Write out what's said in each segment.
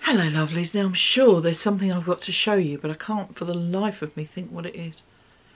Hello lovelies, now I'm sure there's something I've got to show you, but I can't for the life of me think what it is.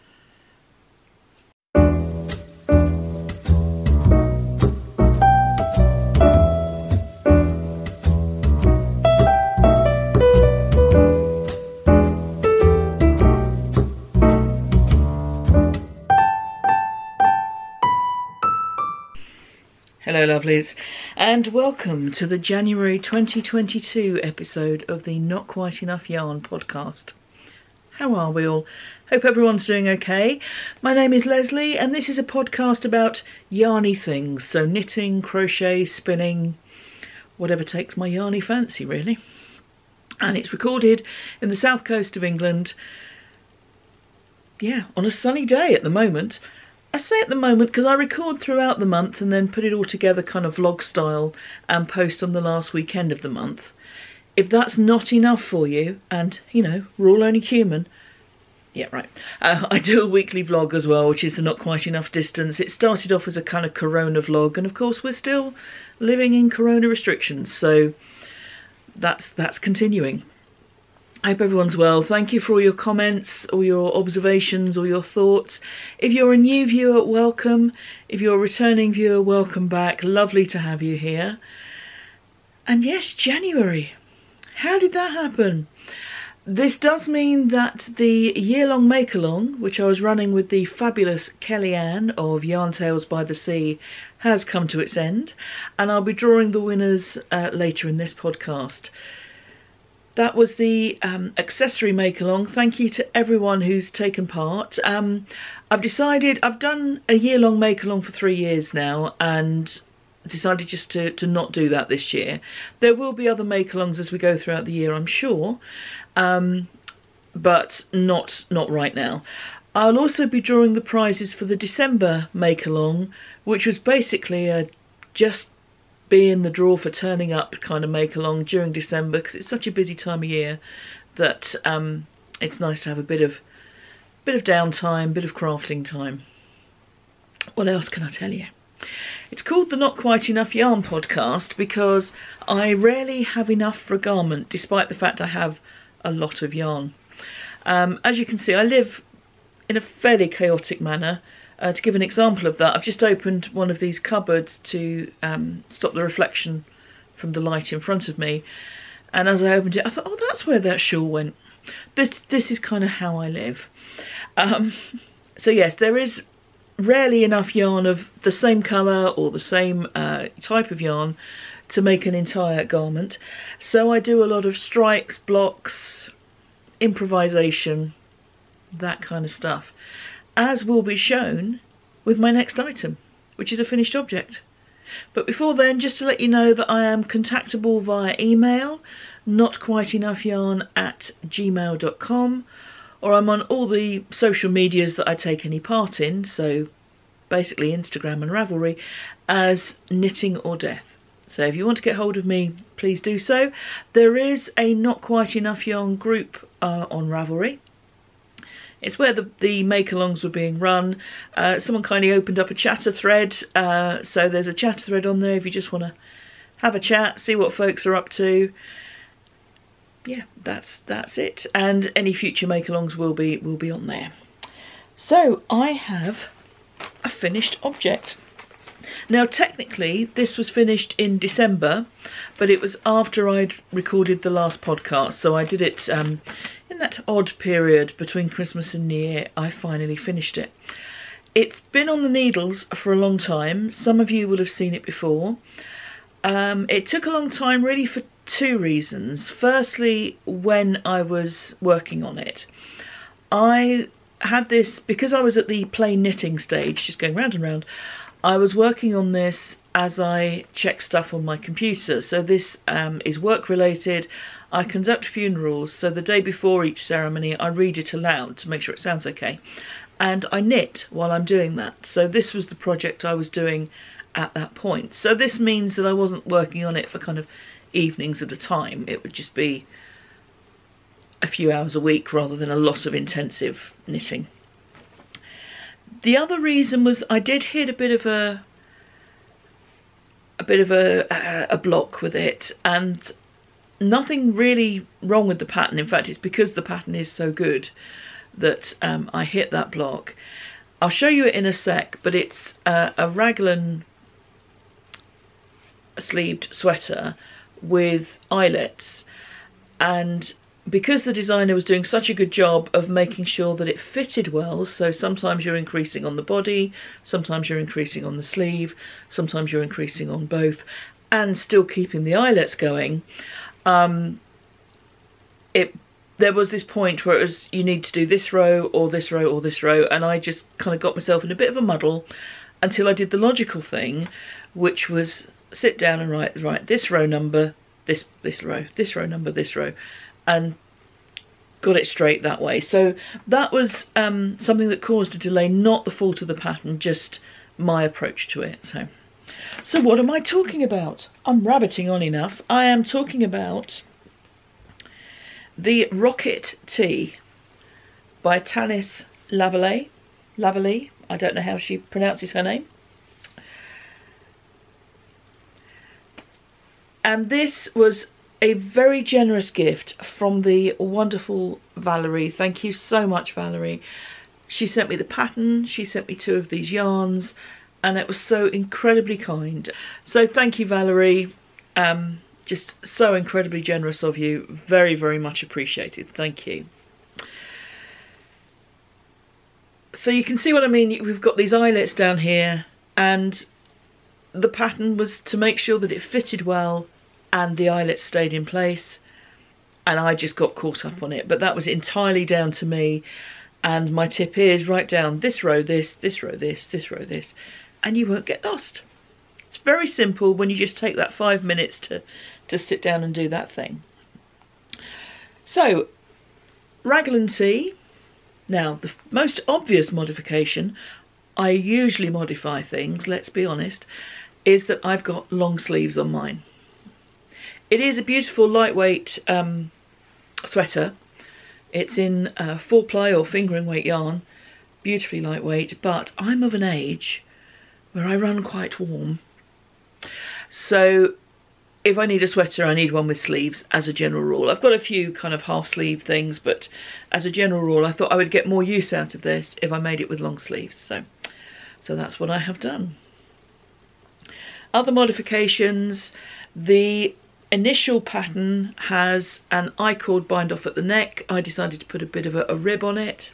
Hello lovelies, and welcome to the January 2022 episode of the Not Quite Enough Yarn podcast. How are we all? Hope everyone's doing okay. My name is Leslie and this is a podcast about yarny things, so knitting, crochet, spinning, whatever takes my yarny fancy really. And it's recorded in the south coast of England, yeah, on a sunny day at the moment. I say at the moment because I record throughout the month and then put it all together kind of vlog style and post on the last weekend of the month. If that's not enough for you, and you know, we're all only human. Yeah, right. I do a weekly vlog as well, which is the Not Quite Enough Distance. It started off as a kind of Corona vlog, and of course we're still living in Corona restrictions, so that's continuing. I hope everyone's well. Thank you for all your comments, all your observations, all your thoughts. If you're a new viewer, welcome. If you're a returning viewer, welcome back. Lovely to have you here. And yes, January. How did that happen? This does mean that the year-long make-along, which I was running with the fabulous Kellyanne of Yarn Tales by the Sea, has come to its end. And I'll be drawing the winners later in this podcast. That was the accessory make-along. Thank you to everyone who's taken part. I've done a year-long make-along for 3 years now and decided just to not do that this year. There will be other make-alongs as we go throughout the year, I'm sure, but not right now. I'll also be drawing the prizes for the December make-along, which was basically a just be in the draw for turning up kind of make along during December, because it's such a busy time of year that it's nice to have a bit of downtime, bit of crafting time. What else can I tell you? It's called the Not Quite Enough Yarn podcast because I rarely have enough for a garment, despite the fact I have a lot of yarn. As you can see, I live in a fairly chaotic manner. To give an example of that, I've just opened one of these cupboards to stop the reflection from the light in front of me. And as I opened it, I thought, oh, that's where that shawl went. This is kind of how I live. So yes, there is rarely enough yarn of the same colour or the same type of yarn to make an entire garment. So I do a lot of stripes, blocks, improvisation, that kind of stuff, as will be shown with my next item, which is a finished object. But before then, just to let you know that I am contactable via email, notquiteenoughyarn@gmail.com, or I'm on all the social medias that I take any part in, so basically Instagram and Ravelry, as knittingordeath. So if you want to get hold of me, please do so. There is a Not Quite Enough Yarn group on Ravelry. It's where the make-alongs were being run. Someone kindly opened up a chatter thread, so there's a chatter thread on there if you just want to have a chat, see what folks are up to. Yeah, that's it. And any future make-alongs will be on there. So I have a finished object. Now technically this was finished in December, but it was after I'd recorded the last podcast, so I did it in that odd period between Christmas and New Year. I finally finished it. It's been on the needles for a long time. Some of you will have seen it before. It took a long time really for two reasons. Firstly, when I was working on it, I had this, because I was at the plain knitting stage, just going round and round, I was working on this as I check stuff on my computer. So this is work related. I conduct funerals, so the day before each ceremony I read it aloud to make sure it sounds okay, and I knit while I'm doing that. So this was the project I was doing at that point. So this means that I wasn't working on it for kind of evenings at a time. It would just be a few hours a week rather than a lot of intensive knitting. The other reason was I did hit a bit of a block with it, and nothing really wrong with the pattern. In fact, it's because the pattern is so good that I hit that block. I'll show you it in a sec, but it's a raglan sleeved sweater with eyelets, and because the designer was doing such a good job of making sure that it fitted well, so sometimes you're increasing on the body, sometimes you're increasing on the sleeve, sometimes you're increasing on both, and still keeping the eyelets going, there was this point where it was, you need to do this row or this row or this row, and I just kind of got myself in a bit of a muddle until I did the logical thing, which was sit down and write this row number, this row, this row number, this row, and got it straight that way. So that was something that caused a delay, not the fault of the pattern, just my approach to it. So what am I talking about? I'm rabbiting on enough. I am talking about the Rocket Tea by Tanis Lavallee. I don't know how she pronounces her name. And this was a very generous gift from the wonderful Valerie. Thank you so much, Valerie. She sent me the pattern, she sent me 2 of these yarns, and it was so incredibly kind. So thank you, Valerie. Just so incredibly generous of you. Very, very much appreciated. Thank you. So you can see what I mean. We've got these eyelets down here, and the pattern was to make sure that it fitted well and the eyelets stayed in place, and I just got caught up on it. But that was entirely down to me, and my tip is write down this row this row this row this, and you won't get lost. It's very simple when you just take that 5 minutes to sit down and do that thing. So, raglan tee. Now, the most obvious modification, I usually modify things, let's be honest, is that I've got long sleeves on mine. It is a beautiful lightweight sweater. It's in 4-ply or fingering weight yarn, beautifully lightweight, but I'm of an age where I run quite warm. So if I need a sweater, I need one with sleeves as a general rule. I've got a few kind of half sleeve things, but as a general rule, I thought I would get more use out of this if I made it with long sleeves. So that's what I have done. Other modifications, the initial pattern has an I-cord bind off at the neck. I decided to put a bit of a rib on it.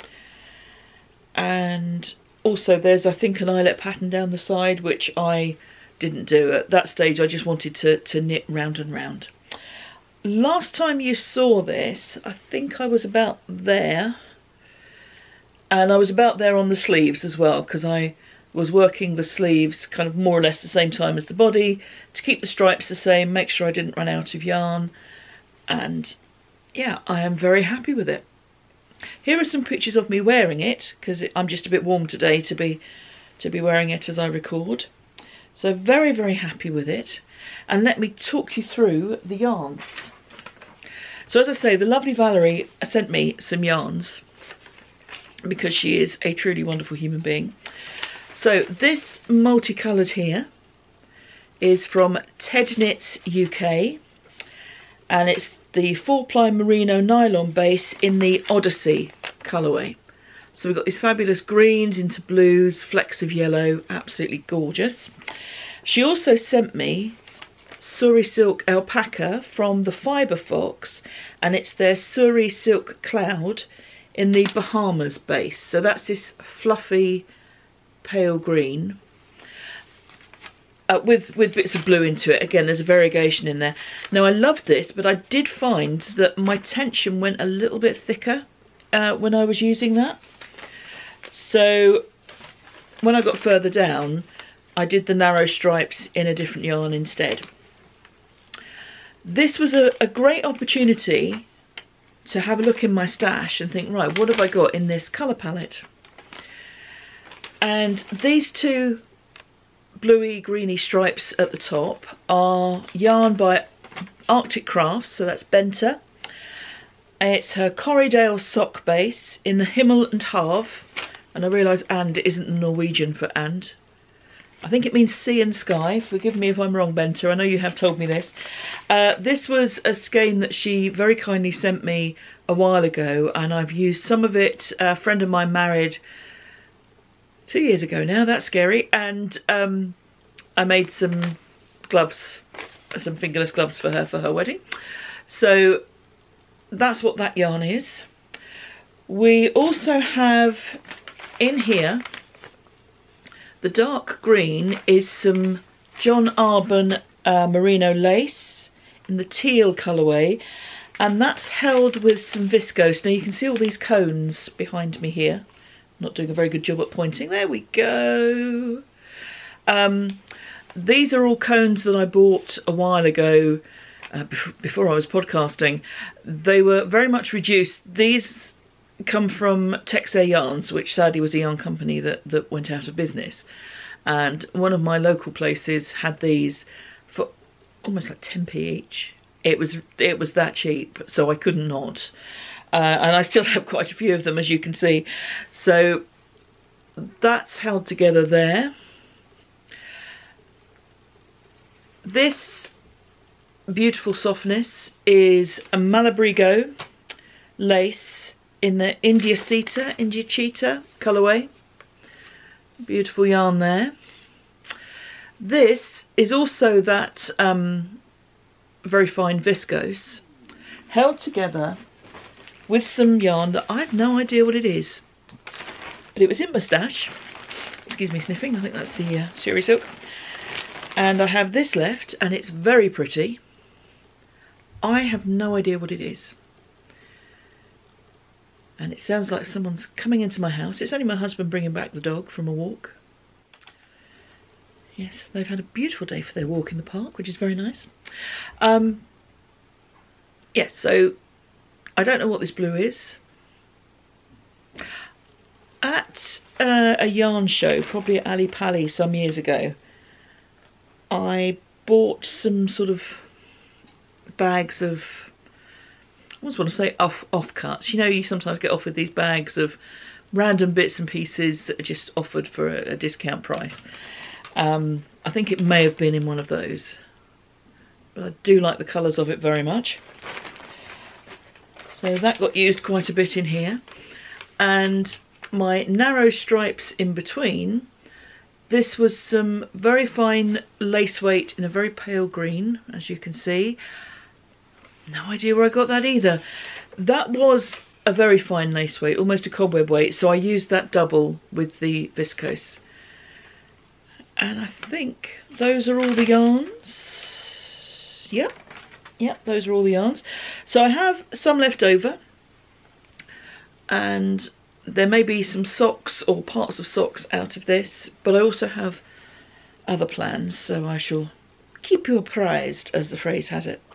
And also there's, I think, an eyelet pattern down the side, which I didn't do. At that stage I just wanted to knit round and round. Last time you saw this, I think I was about there, and I was about there on the sleeves as well, because I was working the sleeves kind of more or less the same time as the body to keep the stripes the same, make sure I didn't run out of yarn, and yeah, I am very happy with it. Here are some pictures of me wearing it, because I'm just a bit warm today to be wearing it as I record. So very, very happy with it. And let me talk you through the yarns. So as I say, the lovely Valerie sent me some yarns because she is a truly wonderful human being. So this multicoloured here is from Knittingknits UK, and it's the 4-ply merino nylon base in the Odyssey colourway. So we've got these fabulous greens into blues, flecks of yellow, absolutely gorgeous. She also sent me Surrey Silk Alpaca from the Fibre Fox, and it's their Surrey Silk Cloud in the Bahamas base. So that's this fluffy pale green with bits of blue into it. Again, there's a variegation in there. Now I love this, but I did find that my tension went a little bit thicker when I was using that. So when I got further down, I did the narrow stripes in a different yarn instead. This was a great opportunity to have a look in my stash and think, right, what have I got in this colour palette? And these two bluey greeny stripes at the top are yarn by Arctic Crafts, so that's Benta. It's her Corriedale sock base in the Himmel and Hav, and I realise and isn't Norwegian for and. I think it means sea and sky. Forgive me if I'm wrong, Benter. I know you have told me this. This was a skein that she very kindly sent me a while ago, and I've used some of it. A friend of mine married 2 years ago now. That's scary. And I made some gloves, some fingerless gloves for her wedding. So that's what that yarn is. We also have in here, the dark green is some John Arbon merino lace in the teal colourway, and that's held with some viscose. Now you can see all these cones behind me here. I'm not doing a very good job at pointing. There we go. These are all cones that I bought a while ago, before I was podcasting. They were very much reduced. These come from Texere yarns, which sadly was a yarn company that went out of business, and one of my local places had these for almost like 10p each. It was that cheap, so I couldn't not, and I still have quite a few of them, as you can see. So that's held together there. This beautiful softness is a Malabrigo lace in the India Cheetah colourway. Beautiful yarn there. This is also that very fine viscose, held together with some yarn that I have no idea what it is, but it was in my stash. Excuse me sniffing, I think that's the Suri silk. And I have this left, and it's very pretty. I have no idea what it is. And it sounds like someone's coming into my house. It's only my husband bringing back the dog from a walk. Yes, they've had a beautiful day for their walk in the park, which is very nice. Yes, so I don't know what this blue is. At a yarn show, probably at Ali Pali some years ago, I bought some sort of bags of, I almost want to say offcuts. You know, you sometimes get offered these bags of random bits and pieces that are just offered for a discount price. I think it may have been in one of those, but I do like the colours of it very much. So that got used quite a bit in here. And my narrow stripes in between, this was some very fine lace weight in a very pale green, as you can see. No idea where I got that either. That was a very fine lace weight, almost a cobweb weight, so I used that double with the viscose. And I think those are all the yarns. Yep, those are all the yarns. So I have some left over, and there may be some socks or parts of socks out of this, but I also have other plans, so I shall keep you apprised, as the phrase has it.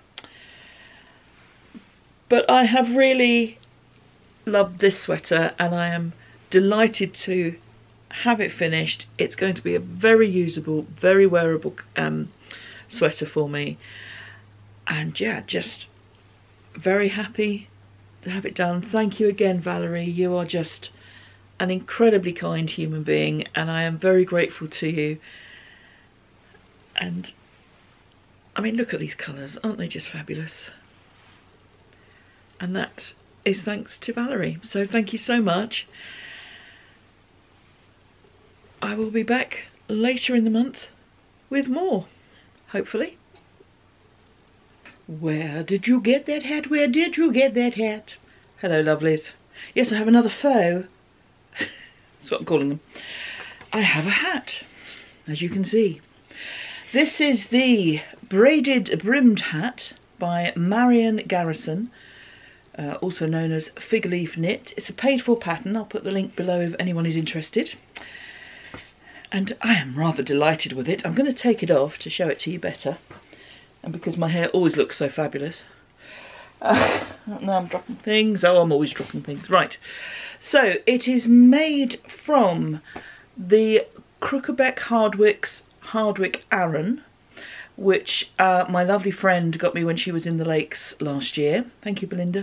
But I have really loved this sweater, and I am delighted to have it finished. It's going to be a very usable, very wearable sweater for me. And yeah, just very happy to have it done. Thank you again, Valerie. You are just an incredibly kind human being, and I am very grateful to you. And I mean, look at these colours, aren't they just fabulous? And that is thanks to Valerie. So thank you so much. I will be back later in the month with more, hopefully. Where did you get that hat? Where did you get that hat? Hello, lovelies. Yes, I have another foe. That's what I'm calling them. I have a hat, as you can see. This is the Braided Brimmed hat by Marianne Garrison, also known as Fig Leaf Knit. It's a paid for pattern. I'll put the link below if anyone is interested. And I am rather delighted with it. I'm going to take it off to show it to you better. And because my hair always looks so fabulous. Now I'm dropping things. Oh, I'm always dropping things. Right. So it is made from the Crookabeck Herdwick Aran, which my lovely friend got me when she was in the lakes last year. Thank you, Belinda.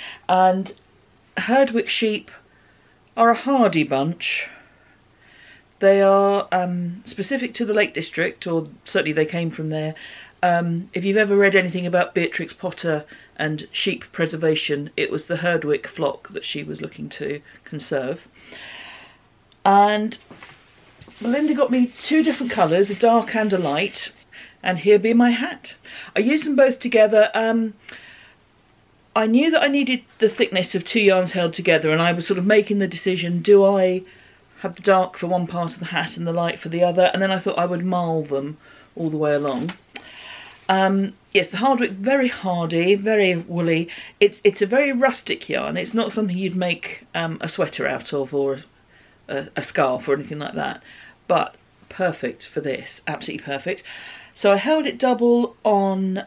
And Herdwick sheep are a hardy bunch. They are specific to the Lake District, or certainly they came from there. If you've ever read anything about Beatrix Potter and sheep preservation, it was the Herdwick flock that she was looking to conserve. And Belinda got me 2 different colours, a dark and a light, and here be my hat. I used them both together. I knew that I needed the thickness of 2 yarns held together, and I was sort of making the decision, do I have the dark for one part of the hat and the light for the other? And then I thought I would marl them all the way along. Yes, the Herdwick, very hardy, very woolly. It's a very rustic yarn. It's not something you'd make a sweater out of, or a scarf or anything like that, but perfect for this, absolutely perfect. So I held it double on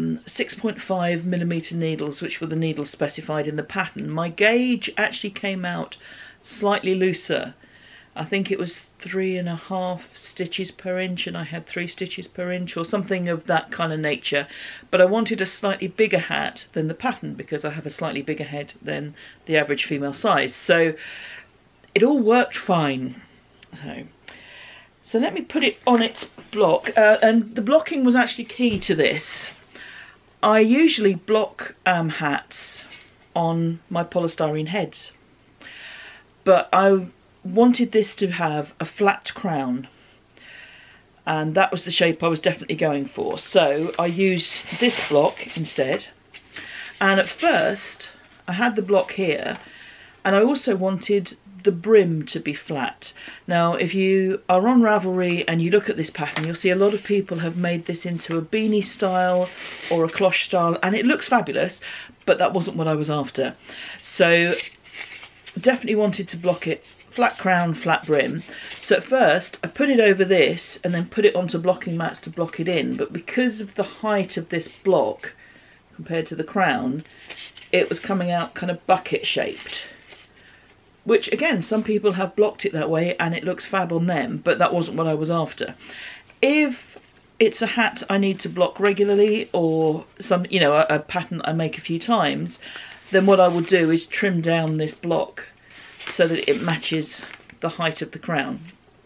6.5mm needles, which were the needles specified in the pattern. My gauge actually came out slightly looser. I think it was 3.5 stitches per inch, and I had 3 stitches per inch, or something of that kind of nature. But I wanted a slightly bigger hat than the pattern, because I have a slightly bigger head than the average female size. So it all worked fine. So let me put it on its block, and the blocking was actually key to this. I usually block hats on my polystyrene heads, but I wanted this to have a flat crown, and that was the shape I was definitely going for. So I used this block instead, and at first I had the block here, and I also wanted the brim to be flat. Now if you are on Ravelry and you look at this pattern, you'll see a lot of people have made this into a beanie style or a cloche style, and it looks fabulous, but that wasn't what I was after. So definitely wanted to block it flat crown, flat brim. So at first I put it over this and then put it onto blocking mats to block it in, but because of the height of this block compared to the crown, it was coming out kind of bucket shaped, which again, some people have blocked it that way and it looks fab on them, but that wasn't what I was after. If it's a hat I need to block regularly, or some, you know, a pattern I make a few times, then what I will do is trim down this block so that it matches the height of the crown.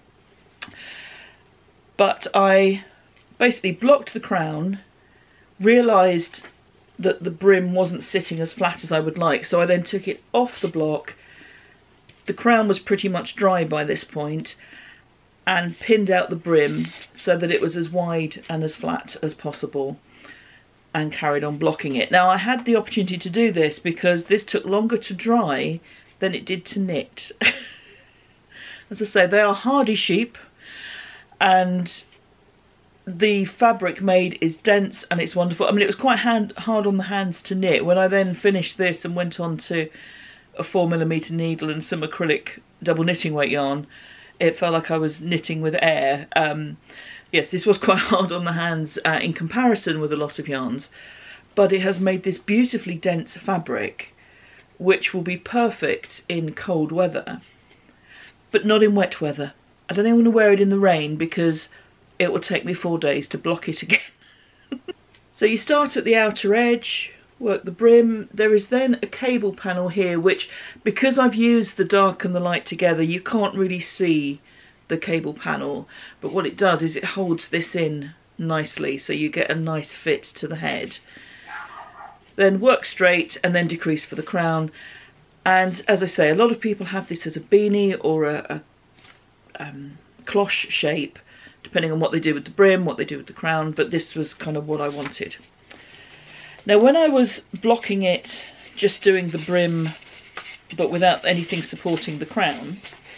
But I basically blocked the crown, realised that the brim wasn't sitting as flat as I would like, so I then took it off the block. The crown was pretty much dry by this point, and pinned out the brim so that it was as wide and as flat as possible, and carried on blocking it. Now I had the opportunity to do this because this took longer to dry than it did to knit. As I say, they are hardy sheep, and the fabric made is dense and it's wonderful. I mean, it was quite hard on the hands to knit. When I then finished this and went on to a 4mm needle and some acrylic double knitting weight yarn, it felt like I was knitting with air. Yes, this was quite hard on the hands in comparison with a lot of yarns, but it has made this beautifully dense fabric, which will be perfect in cold weather, but not in wet weather. I don't think I'm going to wear it in the rain because it will take me 4 days to block it again. So you start at the outer edge, work the brim. There is then a cable panel here, which, because I've used the dark and the light together, you can't really see the cable panel, but what it does is it holds this in nicely so you get a nice fit to the head. Then work straight and then decrease for the crown. And as I say, a lot of people have this as a beanie or a cloche shape, depending on what they do with the brim, what they do with the crown, but this was kind of what I wanted. Now when I was blocking it, just doing the brim but without anything supporting the crown,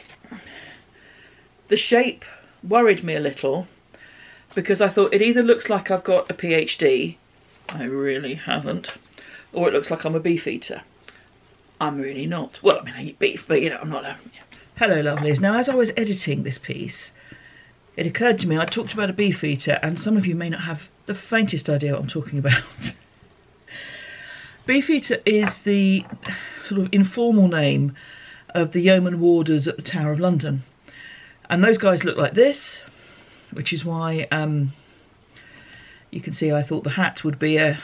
the shape worried me a little, because I thought it either looks like I've got a PhD, I really haven't, or it looks like I'm a beef eater. I'm really not. Well, I mean, I eat beef, but you know, I'm not a... Hello lovelies. Now as I was editing this piece, it occurred to me I talked about a beef eater, and some of you may not have the faintest idea what I'm talking about. Beef eater is the sort of informal name of the yeoman warders at the Tower of London. And those guys look like this, which is why you can see I thought the hat would be a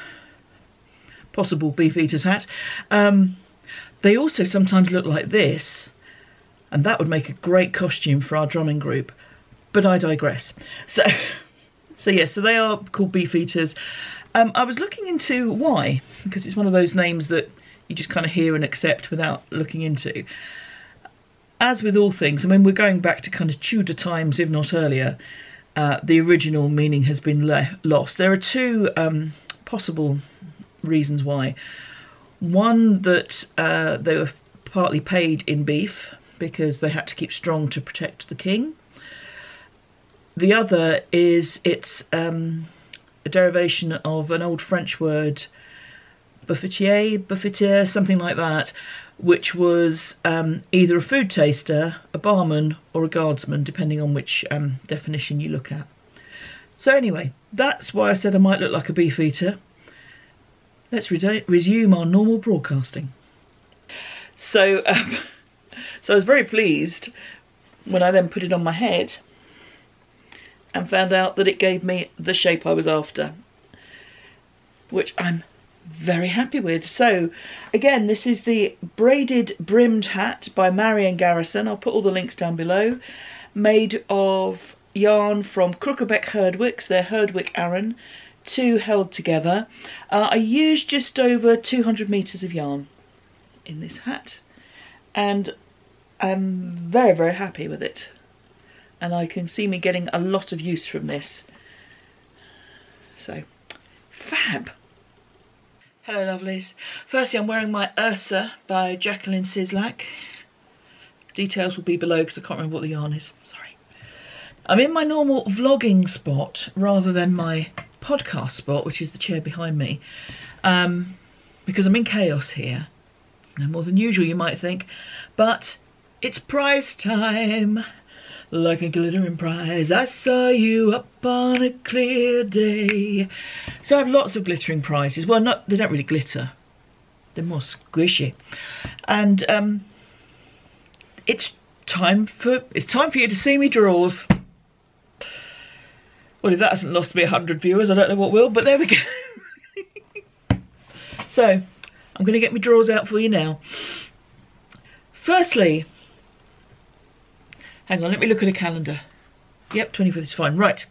possible beef eater's hat. They also sometimes look like this, and that would make a great costume for our drumming group, but I digress. So yes, so they are called Beefeaters. I was looking into why, because it's one of those names that you just kind of hear and accept without looking into. As with all things, I mean, we're going back to kind of Tudor times, if not earlier. The original meaning has been lost. There are two possible reasons why. One, that they were partly paid in beef because they had to keep strong to protect the king. The other is it's a derivation of an old French word, buffetier, something like that, which was either a food taster, a barman, or a guardsman, depending on which definition you look at. So anyway, that's why I said I might look like a beefeater. Let's resume our normal broadcasting. So I was very pleased when I then put it on my head and found out that it gave me the shape I was after, which I'm very happy with. So again, this is the Braided Brimmed hat by Marianne Garrison. I'll put all the links down below. Made of yarn from Crookabeck Herdwicks, their Herdwick Aran, two held together. I used just over 200 meters of yarn in this hat, and I'm very, very happy with it. And I can see me getting a lot of use from this. So, fab. Hello lovelies. Firstly, I'm wearing my Ursa by Jacqueline Cieslak. Details will be below because I can't remember what the yarn is. Sorry. I'm in my normal vlogging spot rather than my podcast spot, which is the chair behind me, because I'm in chaos here. No more than usual, you might think, but it's prize time. Like a glittering prize, I saw you up on a clear day. So I have lots of glittering prizes. Well, they don't really glitter. They're more squishy. And it's time for you to see me draws. Well, if that hasn't lost me 100 viewers, I don't know what will, but there we go. So, I'm going to get my draws out for you now. Firstly, hang on, let me look at a calendar. Yep, 25th is fine. Right.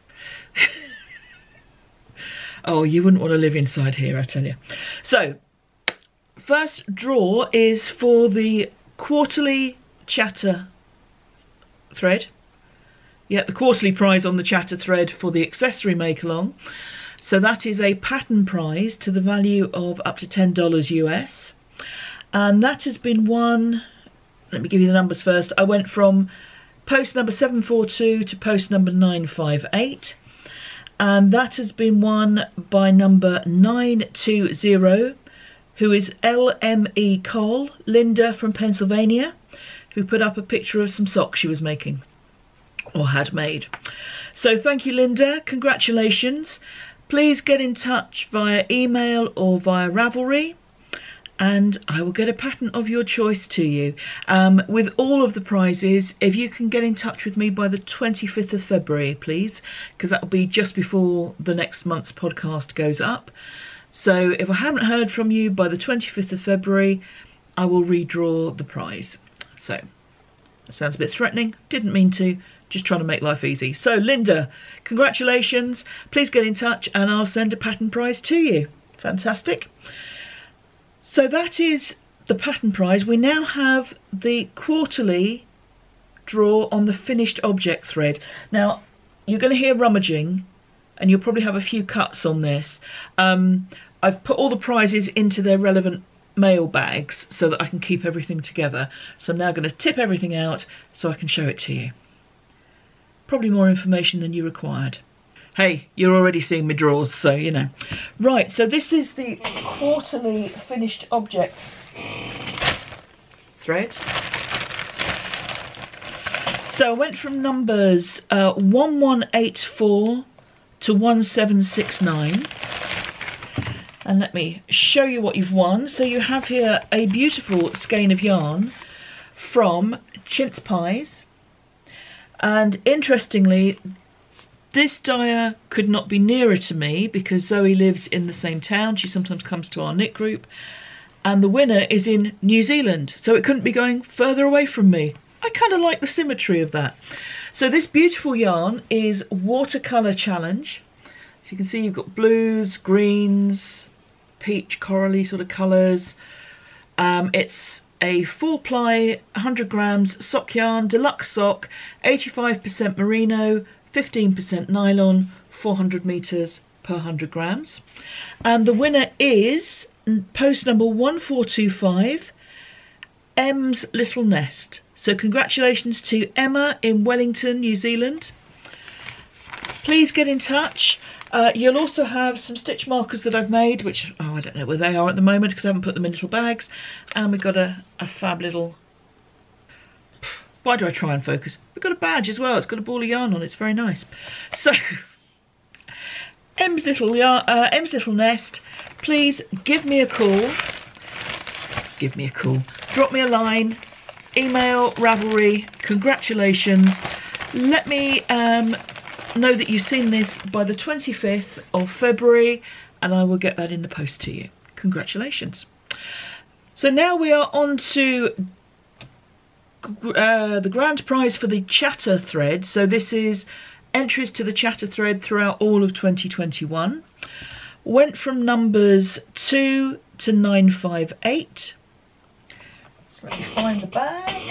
Oh, you wouldn't want to live inside here, I tell you. So, first draw is for the quarterly chatter thread. Yeah, the quarterly prize on the chatter thread for the accessory make-along. So that is a pattern prize to the value of up to $10 US. And that has been won, let me give you the numbers first. I went from post number 742 to post number 958. And that has been won by number 920, who is LME Cole, Linda from Pennsylvania, who put up a picture of some socks she was making, or had made. So thank you, Linda, congratulations. Please get in touch via email or via Ravelry, and I will get a pattern of your choice to you. With all of the prizes, if you can get in touch with me by the 25th of February, please, because that will be just before the next month's podcast goes up. So if I haven't heard from you by the 25th of February, I will redraw the prize. So, that sounds a bit threatening, didn't mean to, just trying to make life easy. So Linda, congratulations, please get in touch and I'll send a pattern prize to you. Fantastic. So that is the pattern prize. We now have the quarterly draw on the finished object thread. Now, you're going to hear rummaging and you'll probably have a few cuts on this. I've put all the prizes into their relevant mail bags so that I can keep everything together. So I'm now going to tip everything out so I can show it to you. Probably more information than you required. Hey, you're already seeing my draws, so you know. Right, so this is the quarterly finished object thread. So I went from numbers 1184 to 1769. And let me show you what you've won. So you have here a beautiful skein of yarn from Chintz Pies. And interestingly, this dyer could not be nearer to me because Zoe lives in the same town. She sometimes comes to our knit group. And the winner is in New Zealand. So it couldn't be going further away from me. I kind of like the symmetry of that. So this beautiful yarn is Watercolour Challenge. So you can see you've got blues, greens, peach, corally sort of colours. It's a 4-ply, 100 grams sock yarn, deluxe sock, 85% merino, 15% nylon, 400 metres per 100 grams. And the winner is post number 1425, M's Little Nest. So congratulations to Emma in Wellington, New Zealand. Please get in touch. You'll also have some stitch markers that I've made, which, oh, I don't know where they are at the moment because I haven't put them in little bags. And we've got a fab little, why do I try and focus? We've got a badge as well. It's got a ball of yarn on it. It's very nice. So, M's Little Nest, please give me a call. Give me a call. Drop me a line. Email Ravelry. Congratulations. Let me know that you've seen this by the 25th of February and I will get that in the post to you. Congratulations. So now we are on to the grand prize for the chatter thread. So this is entries to the chatter thread throughout all of 2021. Went from numbers 2 to 958. So let me find the bag.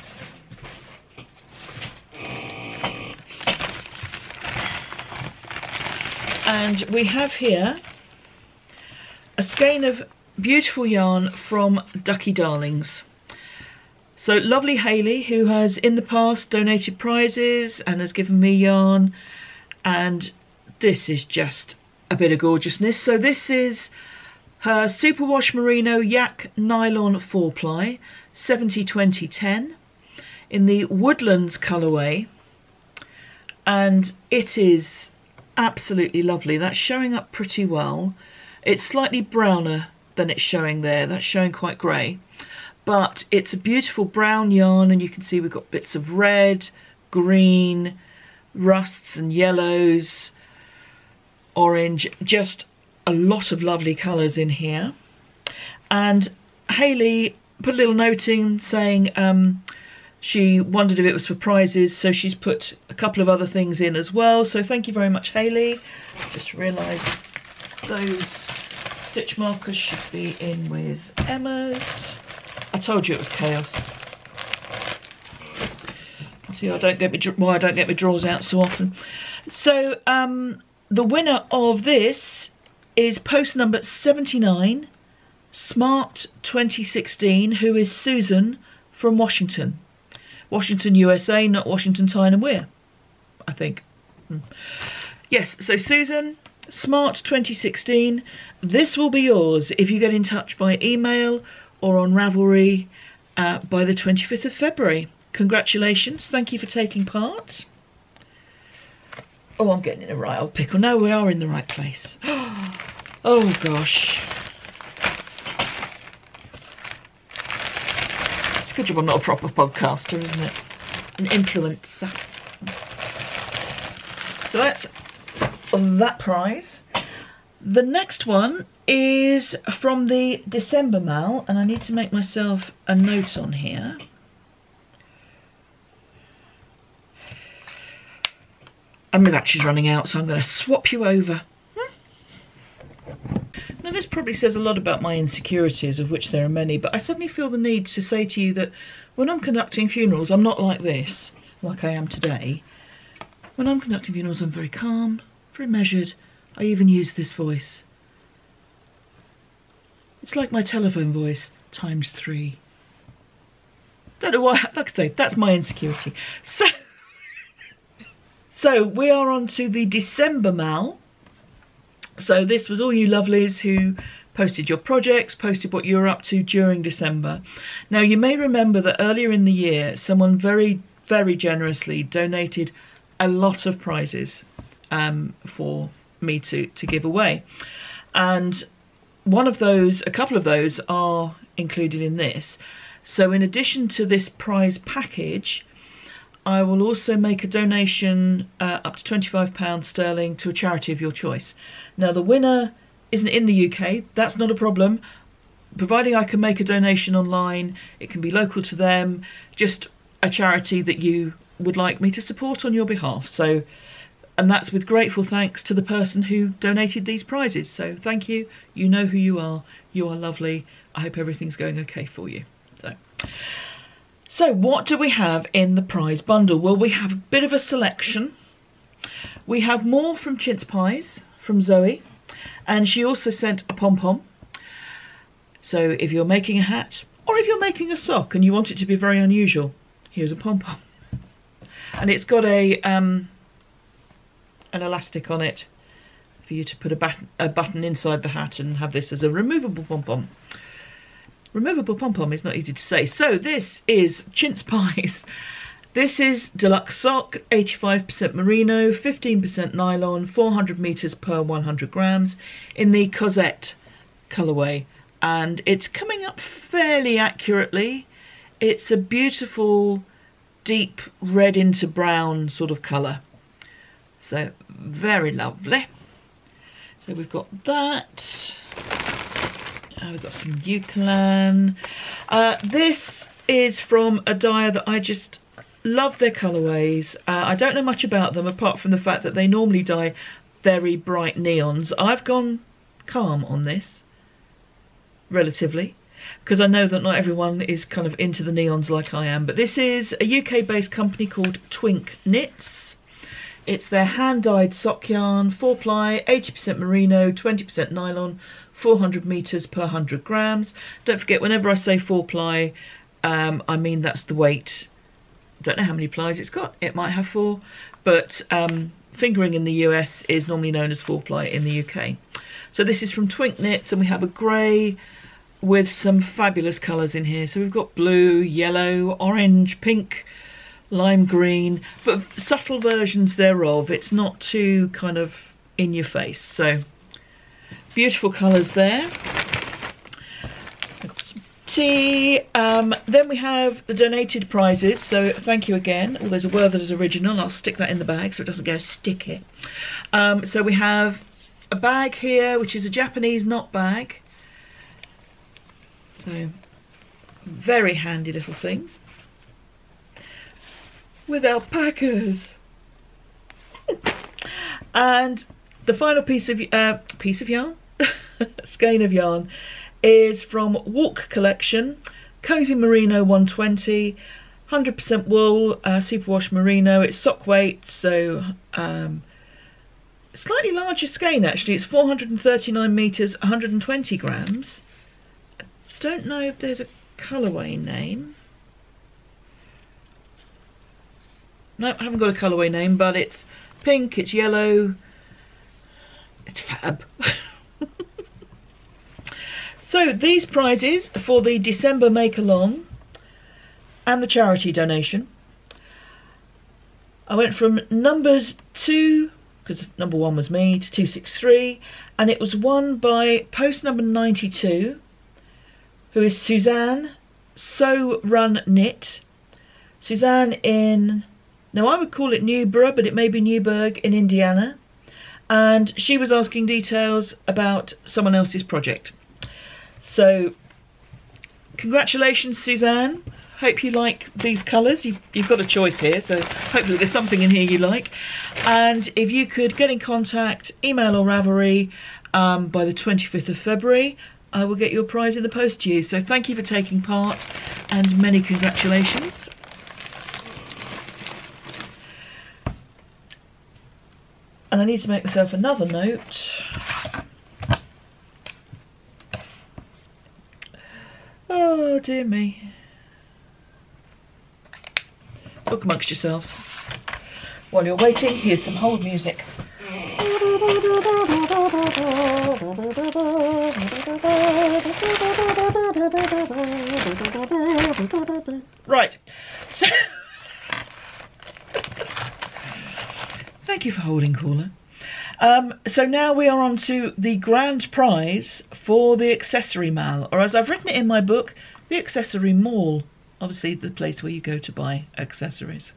And we have here a skein of beautiful yarn from Ducky Darlings. So lovely Hayley, who has in the past donated prizes and has given me yarn, and this is just a bit of gorgeousness. So this is her Superwash Merino Yak Nylon 4-ply, 70-20-10 in the Woodlands colourway, and it is absolutely lovely. That's showing up pretty well. It's slightly browner than it's showing there. That's showing quite grey. But it's a beautiful brown yarn, and you can see we've got bits of red, green, rusts and yellows, orange, just a lot of lovely colours in here. And Hayley put a little note in saying she wondered if it was for prizes, so she's put a couple of other things in as well. So thank you very much, Hayley. Just realised those stitch markers should be in with Emma's. I told you it was chaos. See, why I don't get my drawers out so often. So the winner of this is post number 79, Smart 2016, who is Susan from Washington. Washington, USA, not Washington, Tyne and Weir, I think. Yes, so Susan, Smart 2016, this will be yours if you get in touch by email or on Ravelry by the 25th of February. Congratulations, thank you for taking part. Oh, I'm getting in a right old pickle. No, we are in the right place. Oh gosh. It's a good job I'm not a proper podcaster, isn't it? An influencer. So that's that prize. The next one is from the December mal, and I need to make myself a note on here. And my battery's running out, so I'm going to swap you over. Now this probably says a lot about my insecurities, of which there are many, but I suddenly feel the need to say to you that when I'm conducting funerals, I'm not like this, like I am today. When I'm conducting funerals, I'm very calm, very measured. I even use this voice. It's like my telephone voice, times 3. Don't know why, like I say, that's my insecurity. So we are on to the December mal. So this was all you lovelies who posted your projects, posted what you were up to during December. Now you may remember that earlier in the year, someone very, very generously donated a lot of prizes for me to give away. And one of those, a couple of those are included in this. So in addition to this prize package, I will also make a donation up to £25 sterling to a charity of your choice. Now the winner isn't in the UK, that's not a problem. Providing I can make a donation online, it can be local to them, just a charity that you would like me to support on your behalf. So, and that's with grateful thanks to the person who donated these prizes. So thank you. You know who you are. You are lovely. I hope everything's going okay for you. So what do we have in the prize bundle? Well, we have a bit of a selection. We have more from Chintz Pies from Zoe, and she also sent a pom-pom. So if you're making a hat, or if you're making a sock and you want it to be very unusual, here's a pom-pom. And it's got a an elastic on it for you to put a button inside the hat and have this as a removable pom-pom. Removable pom-pom is not easy to say. So this is Chintz Pies. This is deluxe sock, 85% merino, 15% nylon, 400 meters per 100 grams in the Cosette colourway. And it's coming up fairly accurately. It's a beautiful deep red into brown sort of colour. So very lovely. So we've got that. We've got some Jacqueline. This is from a dyer that I just love their colourways. I don't know much about them apart from the fact that they normally dye very bright neons. I've gone calm on this, relatively, because I know that not everyone is kind of into the neons like I am. But this is a UK-based company called Knittingknits. It's their hand-dyed sock yarn, 4-ply, 80% merino, 20% nylon, 400 meters per 100 grams. Don't forget, whenever I say 4-ply, I mean that's the weight. Don't know how many plies it's got. It might have 4, but fingering in the US is normally known as 4-ply in the UK. So this is from Knittingknits, and we have a grey with some fabulous colours in here. So we've got blue, yellow, orange, pink, lime green, but subtle versions thereof. It's not too kind of in your face. So beautiful colours there. I've got some tea. Then we have the donated prizes. So thank you again. Oh, there's a word that is original. I'll stick that in the bag so it doesn't go sticky. So we have a bag here, which is a Japanese knot bag. So very handy little thing with alpacas. And the final piece of yarn, skein of yarn, is from Walk Collection, Cozy Merino 120, 100% wool, superwash merino. It's sock weight, so slightly larger skein actually. It's 439 meters, 120 grams. I don't know if there's a colourway name. No, I haven't got a colourway name, but it's pink, it's yellow, it's fab. So these prizes for the December make along and the charity donation, I went from numbers 2, because number 1 was me, to 263, and it was won by post number 92, who is Suzanne Sew Run Knit. Suzanne in, now I would call it Newborough, but it may be Newburgh in Indiana. And she was asking details about someone else's project. So congratulations, Suzanne. Hope you like these colours. You've got a choice here, so hopefully there's something in here you like. And if you could get in contact, email or Ravelry by the 25th of February, I will get your prize in the post to you. So thank you for taking part and many congratulations. And I need to make myself another note. Oh dear me. Talk amongst yourselves. While you're waiting, here's some hold music. Right. So thank you for holding, caller. So now we are on to the grand prize for the accessory mall, or as I've written it in my book, the accessory mall. Obviously the place where you go to buy accessories.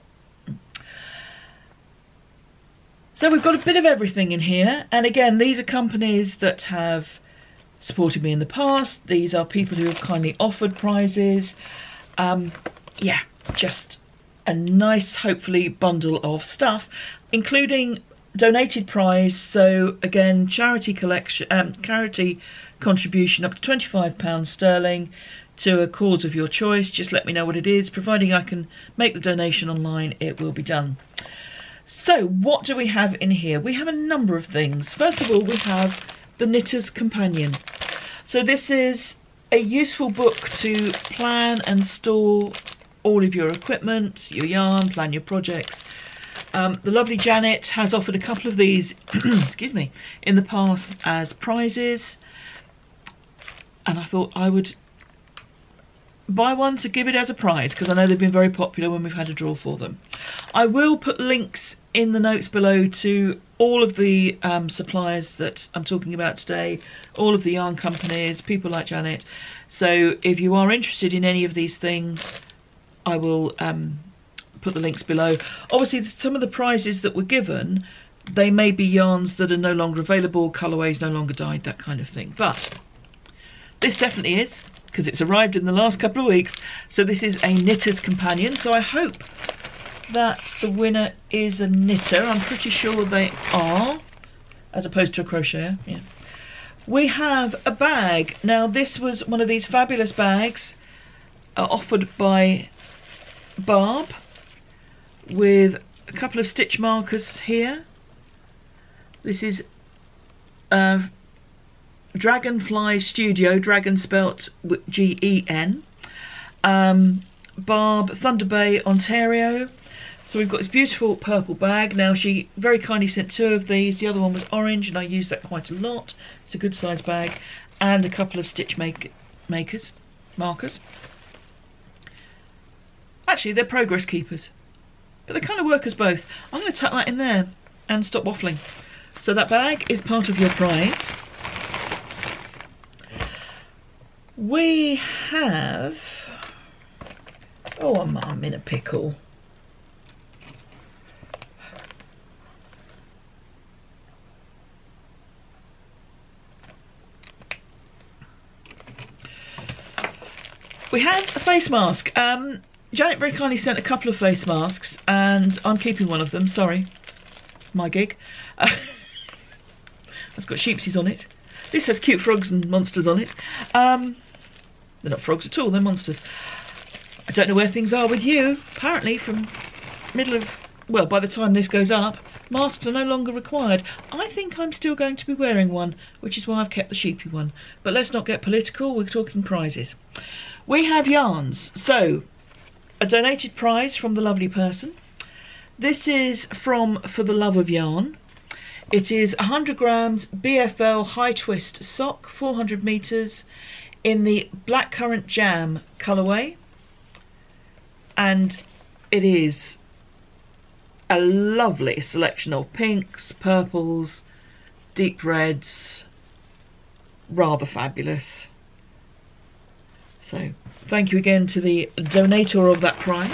So we've got a bit of everything in here, and again, these are companies that have supported me in the past. These are people who have kindly offered prizes. Yeah, just a nice, hopefully, bundle of stuff, including donated prize. So again, charity collection, charity contribution up to £25 sterling to a cause of your choice. Just let me know what it is. Providing I can make the donation online, it will be done. So what do we have in here? We have a number of things. First of all, we have the Knitter's Companion. So this is a useful book to plan and store all of your equipment, your yarn, plan your projects. The lovely Janet has offered a couple of these excuse me, in the past as prizes, and I thought I would buy one to give it as a prize, because I know they've been very popular when we've had a draw for them. I will put links in the notes below to all of the suppliers that I'm talking about today, all of the yarn companies, people like Janet. So if you are interested in any of these things, I will put the links below. Obviously, some of the prizes that were given, they may be yarns that are no longer available, colourways no longer dyed, that kind of thing. But this definitely is, because it's arrived in the last couple of weeks. So this is a Knitter's Companion. So I hope that the winner is a knitter. I'm pretty sure they are, as opposed to a crocheter. Yeah. We have a bag. Now this was one of these fabulous bags offered by Barb, with a couple of stitch markers here. This is Dragonfly Studio, dragon spelt G-E-N, Barb, Thunder Bay, Ontario. So we've got this beautiful purple bag. Now she very kindly sent 2 of these. The other one was orange, and I use that quite a lot. It's a good size bag. And a couple of stitch markers. Actually, they're progress keepers, but they kind of work as both. I'm going to tuck that in there and stop waffling. So that bag is part of your prize. We have... oh, I'm in a pickle. We have a face mask. Janet very kindly sent a couple of face masks, and I'm keeping one of them. Sorry, my gig. It's got sheepsies on it. This has cute frogs and monsters on it. They're not frogs at all, they're monsters. I don't know where things are with you. Apparently from middle of, well, by the time this goes up, masks are no longer required. I think I'm still going to be wearing one, which is why I've kept the sheepy one. But let's not get political, we're talking prizes. We have yarns. So, a donated prize from the lovely person. This is from For the Love of Yarn. It is 100 grams BFL high twist sock, 400 meters, in the Blackcurrant Jam colourway. And it is a lovely selection of pinks, purples, deep reds, rather fabulous. So thank you again to the donator of that prize.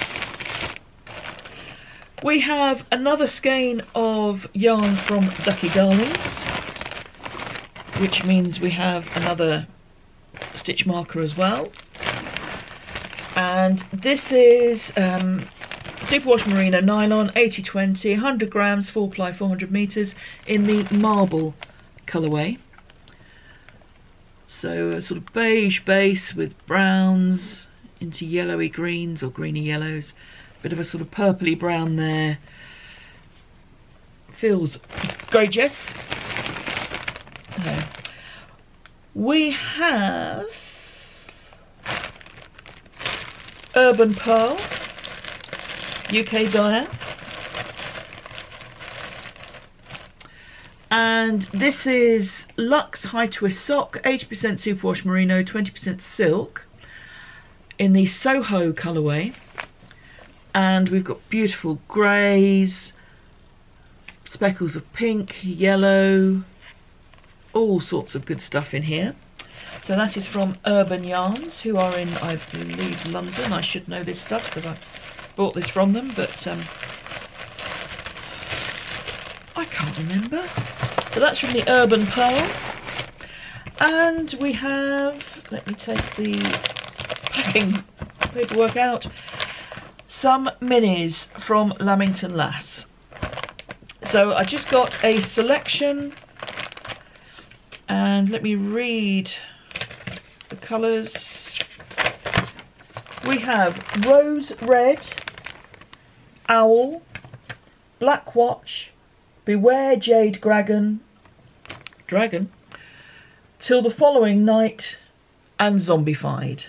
We have another skein of yarn from Ducky Darlings, which means we have another stitch marker as well. And this is Superwash Merino Nylon 80/20, 100 grams, 4-ply, 400 meters, in the Marble colourway. So a sort of beige base with browns into yellowy greens or greeny yellows. Bit of a sort of purpley brown there. Feels gorgeous. Okay. We have Urban Pearl, UK dyer. And this is Luxe High Twist Sock, 80% Superwash Merino, 20% Silk, in the Soho colourway. And we've got beautiful greys, speckles of pink, yellow, all sorts of good stuff in here. So that is from Urban Yarns, who are in, I believe, London. I should know this stuff because I bought this from them, but I can't remember. So that's from the Urban Pearl. And we have, let me take the packing paperwork out. some minis from Lamington Lass. So I just got a selection, and let me read the colours. We have Rose Red, Owl, Black Watch, Beware Jade Dragon, Till the Following Night, and Zombified.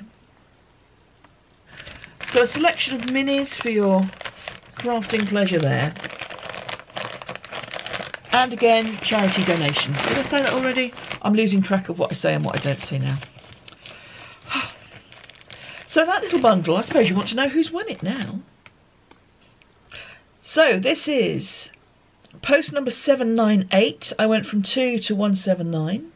So a selection of minis for your crafting pleasure there. And again, charity donations. Did I say that already? I'm losing track of what I say and what I don't say now. So that little bundle, I suppose you want to know who's won it now. So this is post number 798. I went from 2 to 179.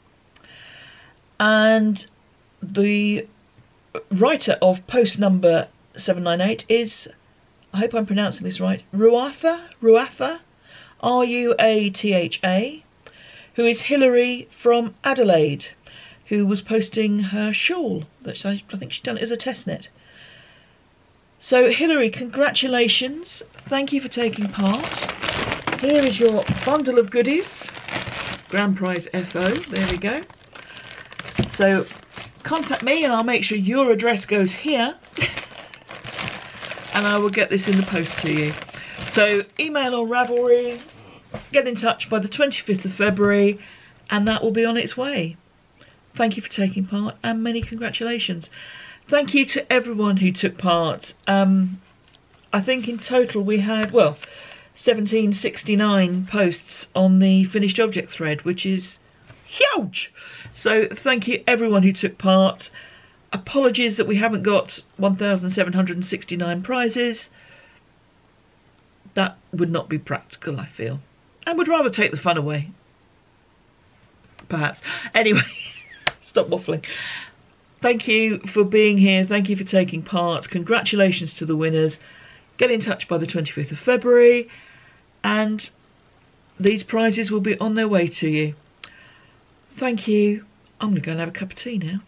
And the writer of post number 798 is, I hope I'm pronouncing this right, Ruatha, R-U-A-T-H-A, who is Hilary from Adelaide, who was posting her shawl. I think she's done it as a test knit. So Hilary, congratulations. Thank you for taking part. Here is your bundle of goodies. Grand Prize FO, there we go. So contact me and I'll make sure your address goes here and I will get this in the post to you. So email or Ravelry, get in touch by the 25th of February and that will be on its way. Thank you for taking part and many congratulations. Thank you to everyone who took part. I think in total we had, well, 1769 posts on the finished object thread, which is huge. So thank you everyone who took part. Apologies that we haven't got 1,769 prizes. That would not be practical, I feel. And would rather take the fun away. Perhaps. Anyway, stop waffling. Thank you for being here. Thank you for taking part. Congratulations to the winners. Get in touch by the 25th of February. And these prizes will be on their way to you. Thank you. I'm going to go and have a cup of tea now.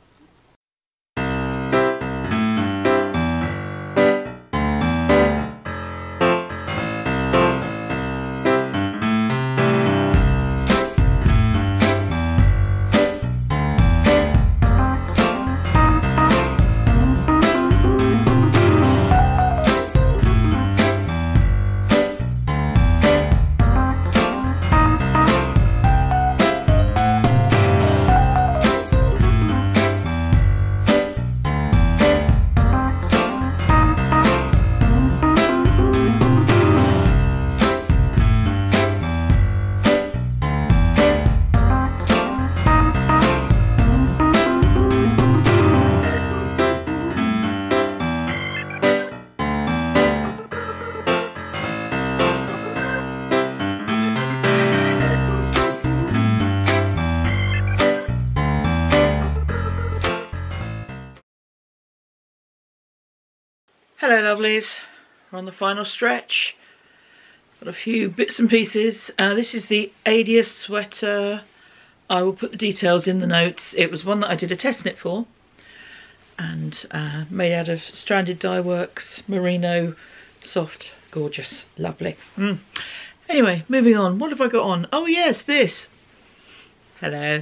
Hello lovelies, we're on the final stretch. Got a few bits and pieces. This is the Aadya sweater. I will put the details in the notes. It was one that I did a test knit for and made out of stranded Dyeworks, merino, soft, gorgeous, lovely. Anyway, moving on. What have I got on? Oh yes, this. Hello.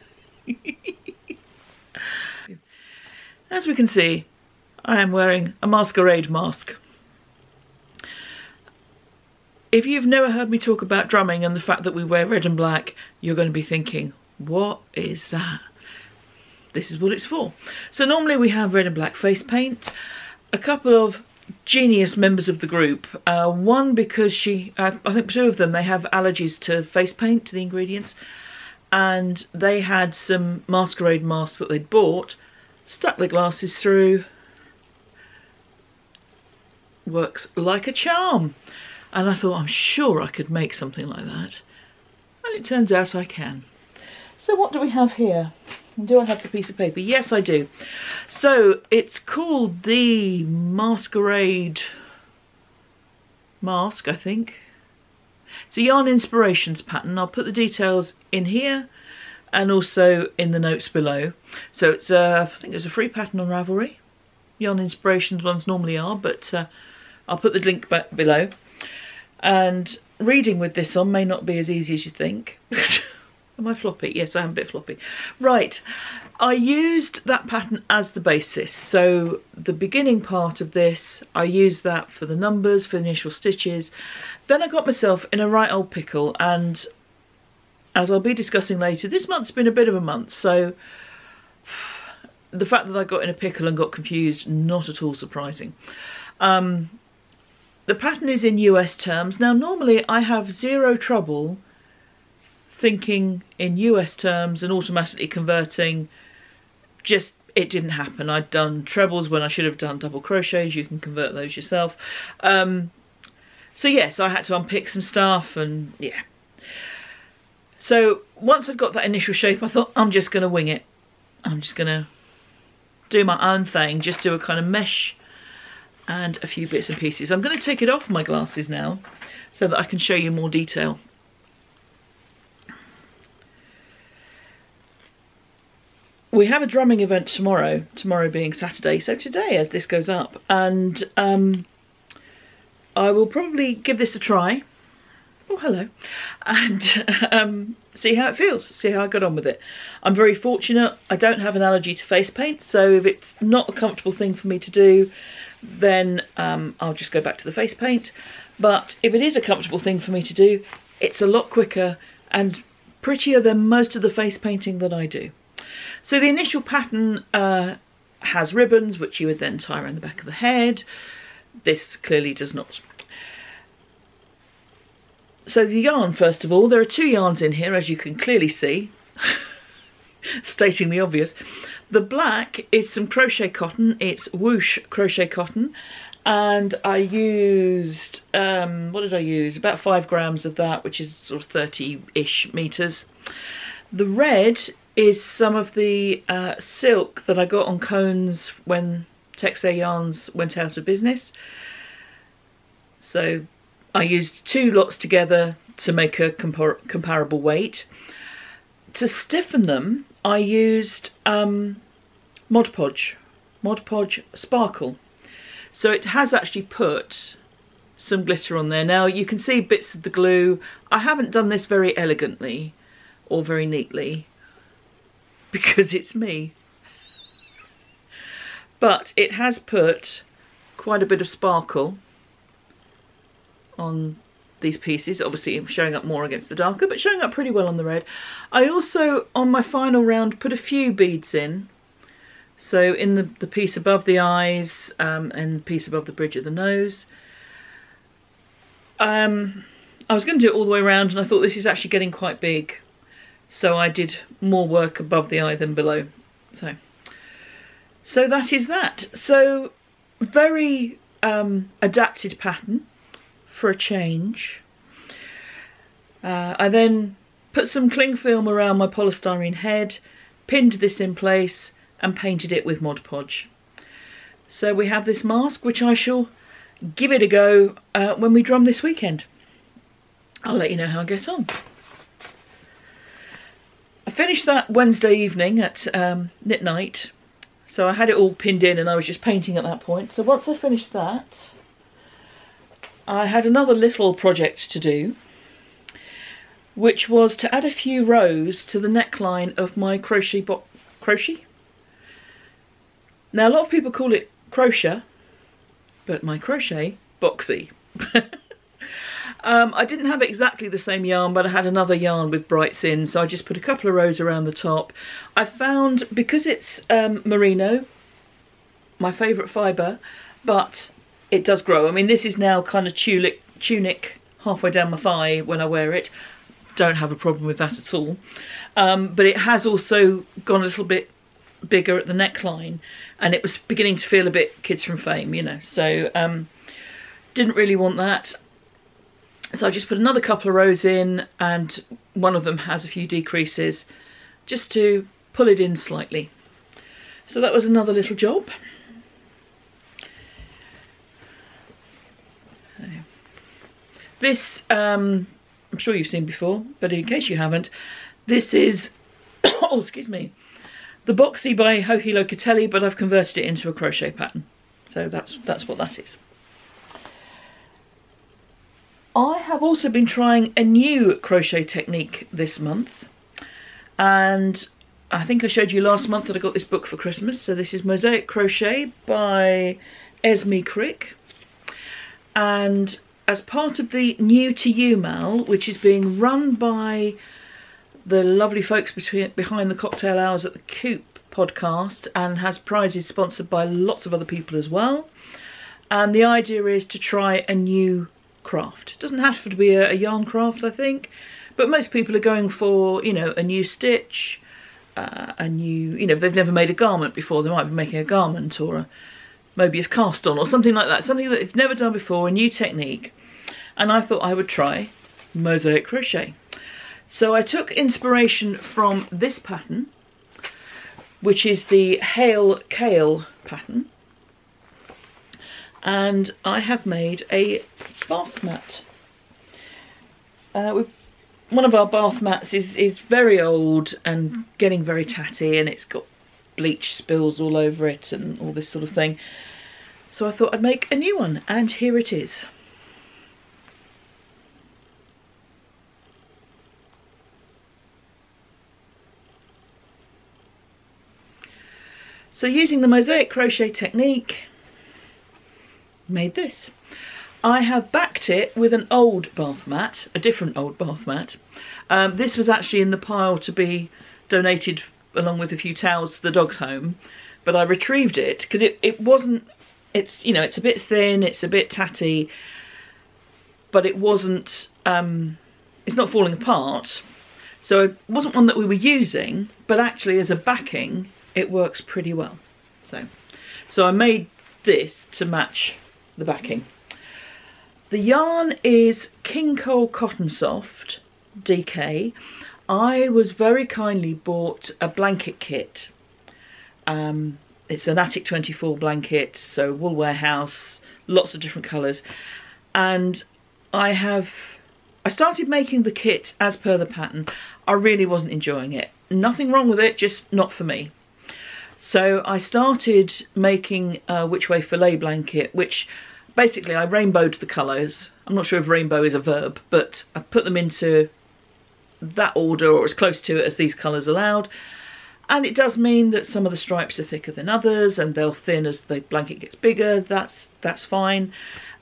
As we can see, I am wearing a Masquerade mask. If you've never heard me talk about drumming and the fact that we wear red and black, you're going to be thinking, what is that? This is what it's for. So normally we have red and black face paint. A couple of genius members of the group. One because I think two of them, they have allergies to face paint, to the ingredients. And they had some Masquerade masks that they'd bought, stuck their glasses through. Works like a charm. And I thought, I'm sure I could make something like that. And it turns out I can. So what do we have here? Do I have the piece of paper? Yes, I do. So it's called the Masquerade mask, I think. It's a Yarn Inspirations pattern. I'll put the details in here and also in the notes below. So it's I think it's a free pattern on Ravelry. Yarn Inspirations ones normally are, but I'll put the link back below. And reading with this on may not be as easy as you think. Am I floppy? Yes, I am a bit floppy. Right, I used that pattern as the basis. So the beginning part of this, I used that for the numbers, for the initial stitches. Then I got myself in a right old pickle, and as I'll be discussing later, this month's been a bit of a month, so the fact that I got in a pickle and got confused, not at all surprising. The pattern is in US terms. Now normally I have zero trouble thinking in US terms and automatically converting. Just, it didn't happen. I'd done trebles when I should have done double crochets. You can convert those yourself. So yes, I had to unpick some stuff, and yeah. So once I'd got that initial shape, I thought, I'm just going to wing it. I'm just going to do my own thing, just do a kind of mesh and a few bits and pieces. I'm going to take it off my glasses now so that I can show you more detail. We have a drumming event tomorrow being Saturday, so today as this goes up, and I will probably give this a try. Oh, hello. And see how it feels, see how I got on with it. I'm very fortunate, I don't have an allergy to face paint, so if it's not a comfortable thing for me to do, then I'll just go back to the face paint. But if it is a comfortable thing for me to do, it's a lot quicker and prettier than most of the face painting that I do. So the initial pattern has ribbons, which you would then tie around the back of the head. This clearly does not. So the yarn, first of all, there are two yarns in here, as you can clearly see, stating the obvious. The black is some crochet cotton, it's Whoosh crochet cotton, and I used, what did I use? About 5 grams of that, which is sort of 30-ish meters. The red is some of the silk that I got on cones when Texere yarns went out of business. So I used 2 lots together to make a comparable weight. To stiffen them, I used Mod Podge Sparkle. So it has actually put some glitter on there. Now you can see bits of the glue. I haven't done this very elegantly or very neatly because it's me. But it has put quite a bit of sparkle on these pieces, obviously showing up more against the darker, but showing up pretty well on the red. I also, on my final round, put a few beads in. So in the piece above the eyes and the piece above the bridge of the nose. I was going to do it all the way around, and I thought this is actually getting quite big. So I did more work above the eye than below. So that is that. So very adapted pattern for a change. I then put some cling film around my polystyrene head, pinned this in place and painted it with Mod Podge. So we have this mask, which I shall give it a go when we drum this weekend. I'll let you know how I get on. I finished that Wednesday evening at knit night, so I had it all pinned in and I was just painting at that point. So once I finished that, I had another little project to do, which was to add a few rows to the neckline of my crochet. Now a lot of people call it crochet, but my crochet boxy. I didn't have exactly the same yarn, but I had another yarn with brights in, so I just put a couple of rows around the top. I found, because it's merino, my favourite fibre, but it does grow. I mean, this is now kind of tunic halfway down my thigh when I wear it. Don't have a problem with that at all. But it has also gone a little bit bigger at the neckline, and it was beginning to feel a bit Kids from Fame, you know. So didn't really want that. So I just put another couple of rows in, and one of them has a few decreases just to pull it in slightly. So that was another little job. This, I'm sure you've seen before, but in case you haven't, this is, oh, excuse me, the Boxy by Hohi Locatelli, but I've converted it into a crochet pattern. So that's what that is. I have also been trying a new crochet technique this month, and I think I showed you last month that I got this book for Christmas. So this is Mosaic Crochet by Esme Crick, and as part of the New to You Mal, which is being run by the lovely folks behind the Cocktail Hours at the Coop podcast, and has prizes sponsored by lots of other people as well. And the idea is to try a new craft. It doesn't have to be a yarn craft, I think, but most people are going for, you know, a new stitch, a new, you know, if they've never made a garment before, they might be making a garment or a Mobius cast on or something like that, something that they've never done before, a new technique. And I thought I would try Mosaic Crochet. So I took inspiration from this pattern, which is the Kale pattern, and I have made a bath mat. One of our bath mats is very old and getting very tatty, and it's got bleach spills all over it and all this sort of thing. So I thought I'd make a new one, and here it is. So using the Mosaic Crochet technique, made this. I have backed it with an old bath mat, a different old bath mat. This was actually in the pile to be donated along with a few towels to the dog's home, but I retrieved it because it wasn't, it's, you know, it's a bit thin, it's a bit tatty, but it wasn't, it's not falling apart. So it wasn't one that we were using, but actually as a backing, it works pretty well. So I made this to match the backing. The yarn is King Cole Cotton Soft DK. I was very kindly bought a blanket kit. It's an Attic 24 blanket, so wool warehouse, lots of different colours. And I started making the kit as per the pattern. I really wasn't enjoying it. Nothing wrong with it, just not for me. So I started making a Which Way Fillet blanket, which basically I rainbowed the colours. I'm not sure if rainbow is a verb, but I put them into that order, or as close to it as these colours allowed. And it does mean that some of the stripes are thicker than others, and they'll thin as the blanket gets bigger. That's fine.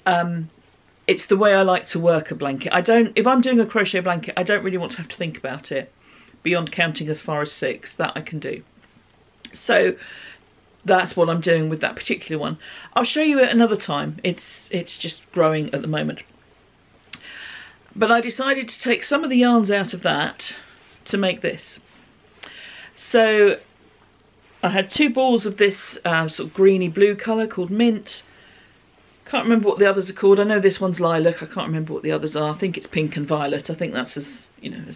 It's the way I like to work a blanket. If I'm doing a crochet blanket, I don't really want to have to think about it beyond counting as far as 6. That I can do. So that's what I'm doing with that particular one. I'll show you it another time. It's just growing at the moment. But I decided to take some of the yarns out of that to make this. So I had 2 balls of this sort of greeny blue colour called Mint. Can't remember what the others are called. I know this one's Lilac. I can't remember what the others are. I think it's Pink and Violet. I think that's as, you know,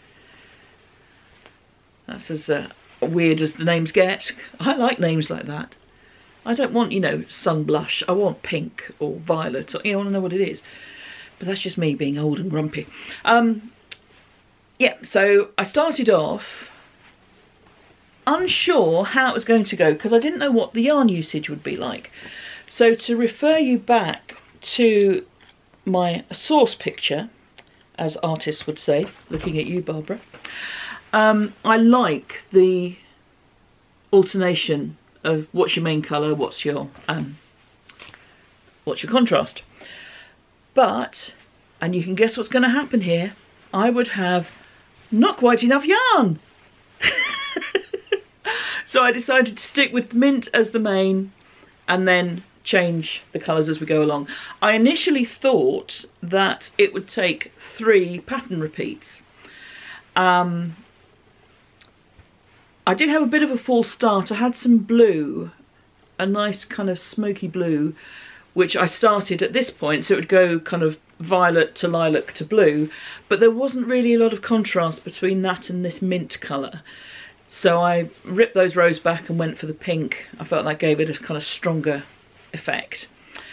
as weird as the names get. I like names like that. I don't want, you know, sun blush. I want pink or violet, or, you know, I want to know what it is. But that's just me being old and grumpy. Yeah, so I started off unsure how it was going to go because I didn't know what the yarn usage would be like. So to refer you back to my source picture, as artists would say, looking at you, Barbara, I like the alternation of what's your main colour, what's your contrast. But, and you can guess what's going to happen here, I would have not quite enough yarn. So I decided to stick with Mint as the main and then change the colours as we go along. I initially thought that it would take 3 pattern repeats. I did have a bit of a false start. I had some blue, a nice kind of smoky blue, which I started at this point, so it would go kind of violet to lilac to blue, but there wasn't really a lot of contrast between that and this mint colour. So I ripped those rows back and went for the pink. I felt that gave it a kind of stronger effect.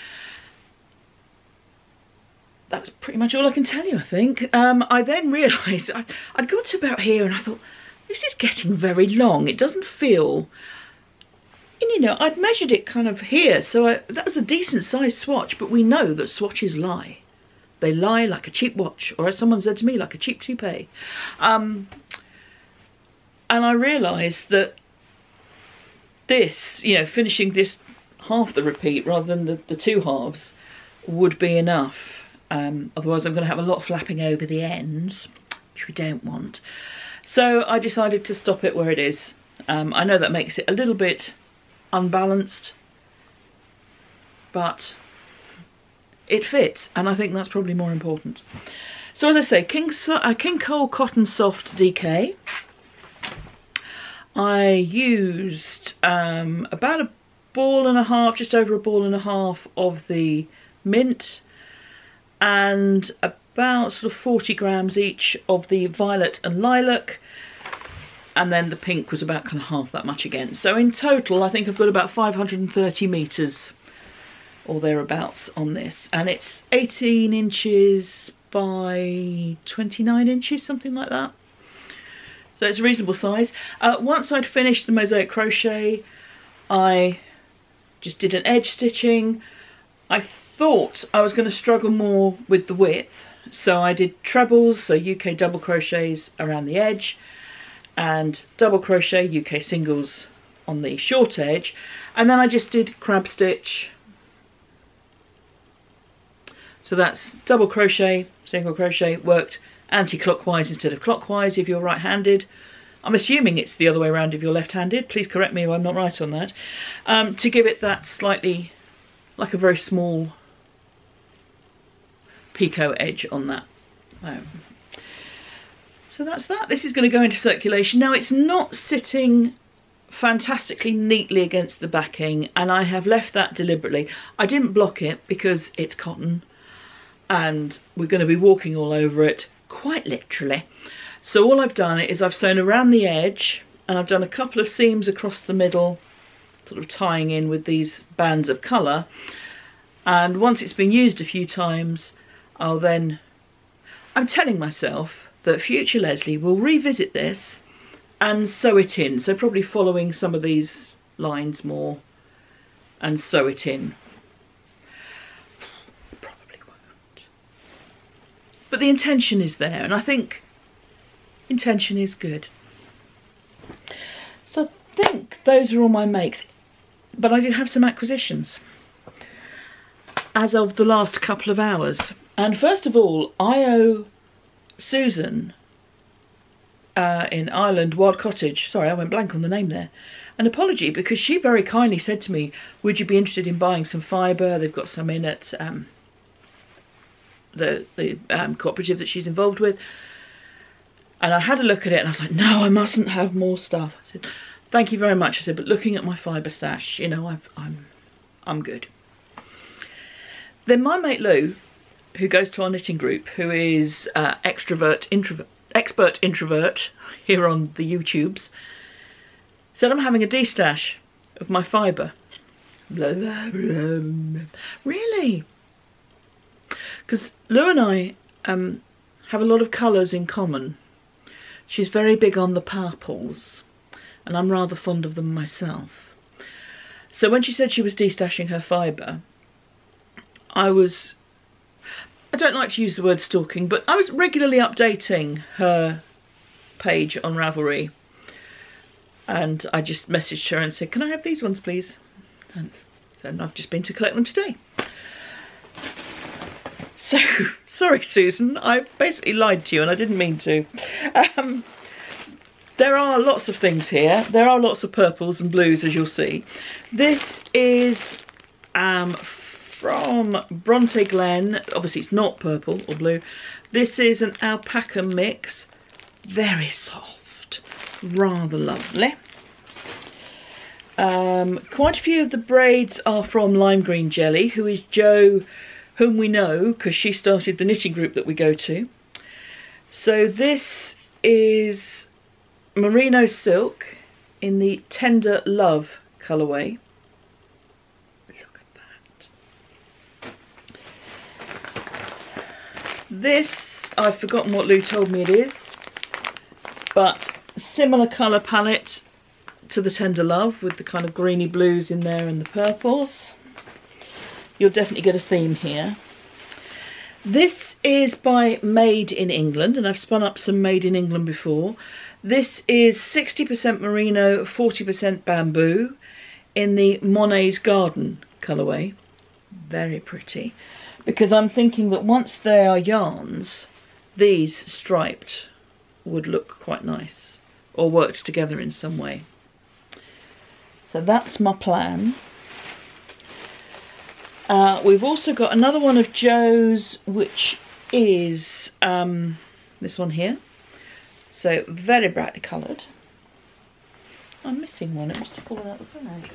That's pretty much all I can tell you, I think. I then realised I'd got to about here and I thought, this is getting very long. It doesn't feel And you know, I'd measured it kind of here, so that was a decent sized swatch, but we know that swatches lie. They lie like a cheap watch, or as someone said to me, like a cheap toupee. And I realised that this, you know, finishing this half the repeat rather than the two halves would be enough. Otherwise I'm going to have a lot flapping over the ends, which we don't want. So I decided to stop it where it is. I know that makes it a little bit unbalanced, but it fits, and I think that's probably more important. So as I say, King Cole Cotton Soft DK. I used about a ball and a half, just over a ball and a half of the mint, and about sort of 40 grams each of the violet and lilac, and then the pink was about kind of half that much again. So in total I think I've got about 530 metres or thereabouts on this, and it's 18 inches by 29 inches, something like that. So it's a reasonable size. Once I'd finished the mosaic crochet, I just did an edge stitching. I thought I was going to struggle more with the width, so I did trebles, so UK double crochets around the edge, and double crochet UK singles on the short edge, and then I just did crab stitch. So that's double crochet, single crochet, worked anti-clockwise instead of clockwise if you're right-handed. I'm assuming it's the other way around if you're left-handed. Please correct me if I'm not right on that. To give it that slightly, like a very small picot edge on that. So that's that. This is going to go into circulation. Now it's not sitting fantastically neatly against the backing, and I have left that deliberately. I didn't block it because it's cotton and we're going to be walking all over it, quite literally. So all I've done is I've sewn around the edge, and I've done a couple of seams across the middle, sort of tying in with these bands of colour. And once it's been used a few times, I'm telling myself that future Leslie will revisit this and sew it in. So probably following some of these lines more and sew it in. Probably won't. But the intention is there, and I think intention is good. So I think those are all my makes, but I do have some acquisitions as of the last couple of hours. And first of all, I owe Susan in Ireland, Wild Cottage, sorry I went blank on the name there, an apology, because she very kindly said to me, would you be interested in buying some fibre? They've got some in at the cooperative that she's involved with. And I had a look at it and I was like, no, I mustn't have more stuff. I said, thank you very much. I said, but looking at my fibre stash, you know, I'm good. Then my mate Lou, who goes to our knitting group, who is expert introvert here on the YouTubes, said I'm having a de-stash of my fibre. Really? Because Lou and I have a lot of colours in common. She's very big on the purples, and I'm rather fond of them myself. So when she said she was de-stashing her fibre, I don't like to use the word stalking, but I was regularly updating her page on Ravelry, and I just messaged her and said, can I have these ones please? And then I've just been to collect them today. So, sorry Susan, I basically lied to you and I didn't mean to. There are lots of things here. There are lots of purples and blues, as you'll see. This is from Bronte Glen. Obviously it's not purple or blue. This is an alpaca mix. Very soft, rather lovely. Quite a few of the braids are from Lime Green Jelly, who is Jo, whom we know because she started the knitting group that we go to. So this is merino silk in the Tender Love colourway. Look at that. This, I've forgotten what Lou told me it is, but similar colour palette to the Tender Love with the kind of greeny blues in there and the purples. You'll definitely get a theme here. This is by Made in England, and I've spun up some Made in England before. This is 60% merino, 40% bamboo in the Monet's Garden colourway. Very pretty, because I'm thinking that once they are yarns, these striped would look quite nice, or worked together in some way. So that's my plan. We've also got another one of Joe's, which is this one here. So very brightly coloured. I'm missing one, it must have fallen out the bag.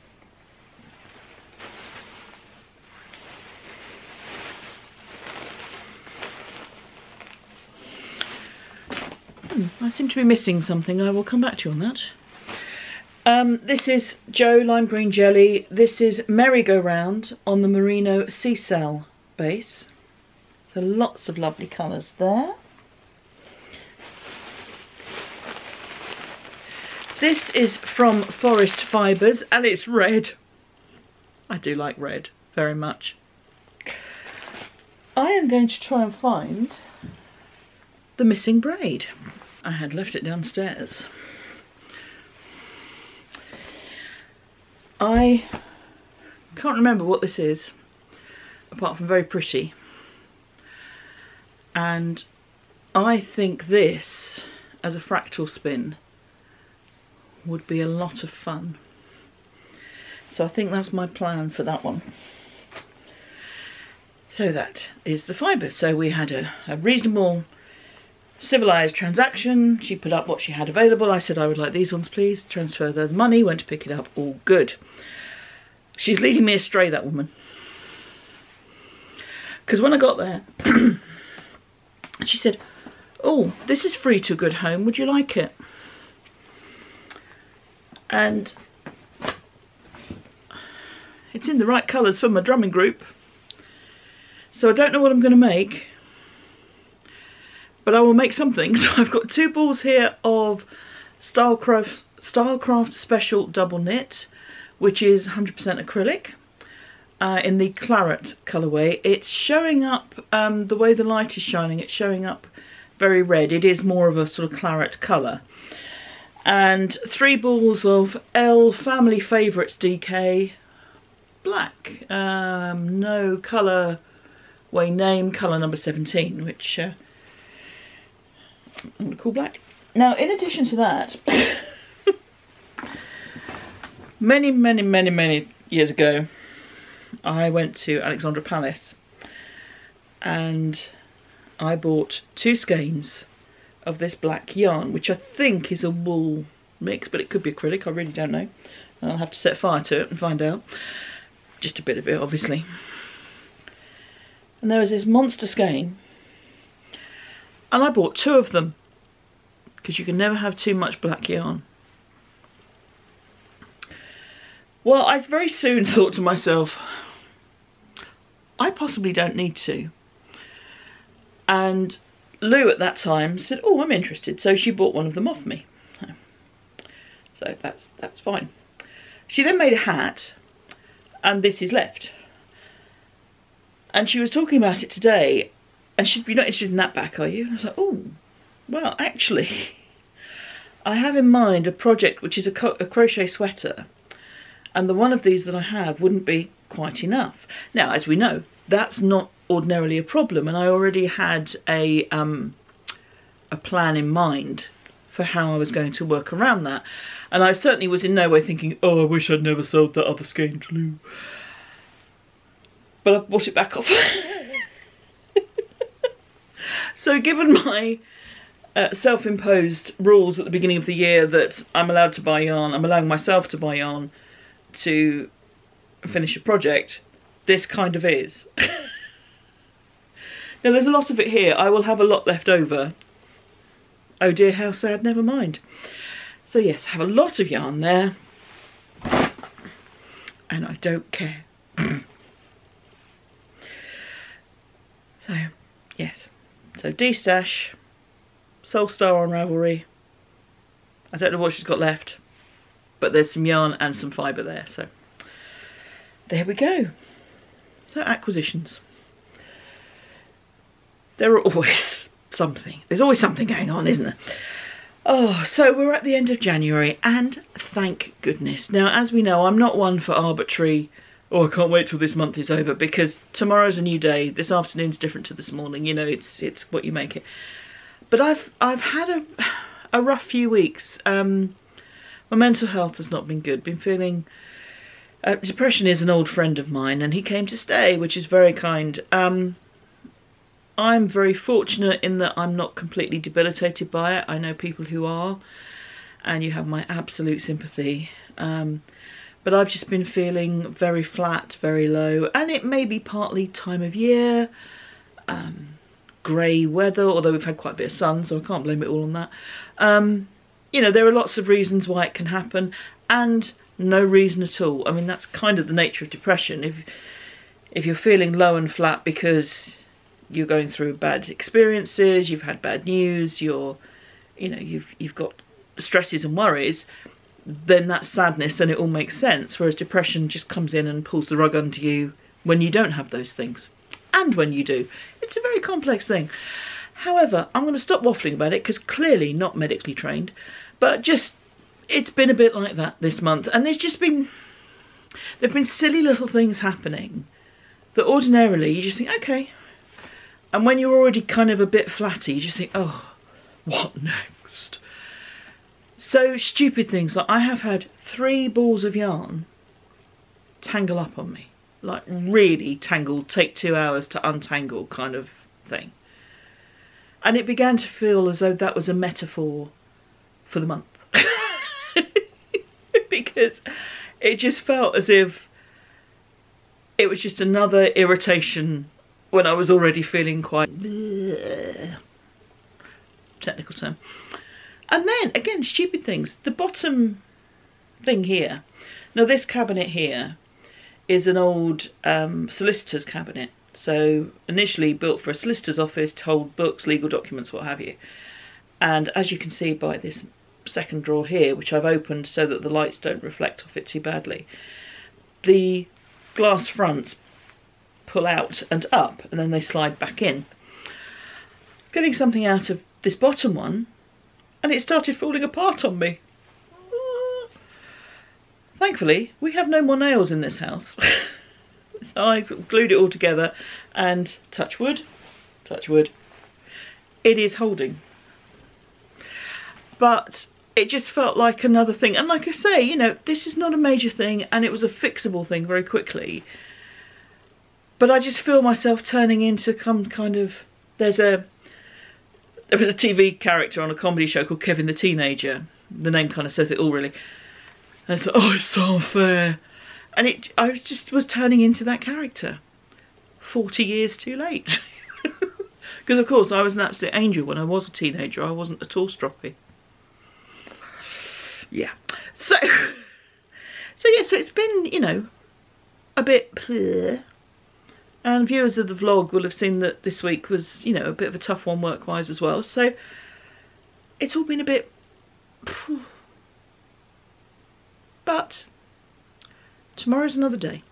I seem to be missing something. I will come back to you on that. This is Joe Lime Green Jelly. This is Merry-Go-Round on the Merino Cieslak base. So lots of lovely colours there. This is from Forest Fibres, and it's red. I do like red very much. I am going to try and find the missing braid. I had left it downstairs. I can't remember what this is, apart from very pretty. And I think this, as a fractal spin, would be a lot of fun. So I think that's my plan for that one. So that is the fibre. So we had a reasonable, civilised transaction. She put up what she had available. I said I would like these ones please. Transfer the money, went to pick it up, all good. She's leading me astray, that woman. Because when I got there, she said, oh, this is free to a good home, would you like it? And it's in the right colours for my drumming group. So I don't know what I'm going to make, but I will make something. So I've got 2 balls here of Stylecraft Special Double Knit, which is 100% acrylic, in the claret colourway. It's showing up, the way the light is shining, it's showing up very red. It is more of a sort of claret colour. And 3 balls of L Family Favourites DK black, no colourway name, colour number 17, which I'm going to call black. Now, in addition to that, many years ago, I went to Alexandra Palace and I bought 2 skeins of this black yarn, which I think is a wool mix, but it could be acrylic, I really don't know. I'll have to set fire to it and find out. Just a bit of it, obviously. And there was this monster skein, and I bought 2 of them, because you can never have too much black yarn. Well, I very soon thought to myself, I possibly don't need to. And Lou at that time said, oh, I'm interested. So she bought one of them off me. So that's fine. She then made a hat, and this is left. And she was talking about it today, and she'd be not interested in that back, are you? And I was like, oh, well, actually, I have in mind a project which is a crochet sweater, and the one of these that I have wouldn't be quite enough. Now, as we know, that's not ordinarily a problem, and I already had a plan in mind for how I was going to work around that. And I certainly was in no way thinking, oh, I wish I'd never sold that other skein to Lou. But I've bought it back off. So given my self-imposed rules at the beginning of the year that I'm allowed to buy yarn, I'm allowing myself to buy yarn to finish a project, this kind of is. Now there's a lot of it here. I will have a lot left over. Oh dear, how sad, never mind. So yes, I have a lot of yarn there, and I don't care. So yes, so D-Stash, Soul Star on Ravelry. I don't know what she's got left. but there's some yarn and some fibre there, so there we go. So acquisitions. There are always something. There's always something going on, isn't there? Oh, so we're at the end of January, and thank goodness. Now, as we know, I'm not one for arbitrary, oh, I can't wait till this month is over, because tomorrow's a new day. This afternoon's different to this morning. You know, it's what you make it. But I've had a rough few weeks. My mental health has not been good. Been feeling... depression is an old friend of mine, and he came to stay, which is very kind. I'm very fortunate in that I'm not completely debilitated by it. I know people who are, and you have my absolute sympathy. But I've just been feeling very flat, very low, and it may be partly time of year, grey weather, although we've had quite a bit of sun, so I can't blame it all on that. You know, there are lots of reasons why it can happen, and no reason at all. I mean, that's kind of the nature of depression. If you're feeling low and flat because you're going through bad experiences, you've had bad news, you've got stresses and worries, then that's sadness and it all makes sense. Whereas depression just comes in and pulls the rug under you when you don't have those things. And when you do. It's a very complex thing. However, I'm going to stop waffling about it because clearly not medically trained, but just, it's been a bit like that this month. And there've been silly little things happening that ordinarily you just think, okay. And when you're already kind of a bit flatty, you just think, oh, what next? So stupid things, like I have had 3 balls of yarn tangle up on me. Like really tangled, take 2 hours to untangle kind of thing. And it began to feel as though that was a metaphor for the month. Because it just felt as if it was just another irritation when I was already feeling quite bleh, technical term. And then again, stupid things. The bottom thing here. Now this cabinet here is an old solicitor's cabinet. So initially built for a solicitor's office to hold books, legal documents, what have you. And as you can see by this second drawer here, which I've opened so that the lights don't reflect off it too badly, the glass fronts pull out and up and then they slide back in. Getting something out of this bottom one and it started falling apart on me. Thankfully, we have no more nails in this house. So I glued it all together and touch wood, it is holding. But it just felt like another thing. And like I say, you know, this is not a major thing and it was a fixable thing very quickly. But I just feel myself turning into some kind of... There was a TV character on a comedy show called Kevin the Teenager. The name kind of says it all, really. And it's like, oh, it's so unfair. And I just was turning into that character. 40 years too late. Because, of course, I was an absolute angel when I was a teenager. I wasn't at all stroppy. Yeah. So it's been, you know, a bit... And viewers of the vlog will have seen that this week was, you know, a bit of a tough one work-wise as well. So it's all been a bit... But tomorrow's another day.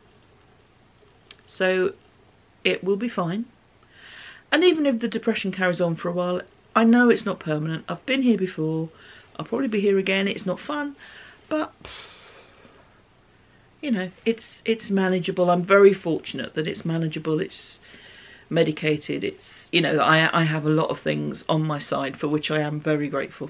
So it will be fine. And even if the depression carries on for a while, I know it's not permanent. I've been here before. I'll probably be here again. It's not fun. But... you know, it's manageable. I'm very fortunate that it's manageable. It's medicated. It's, you know, I have a lot of things on my side for which I am very grateful.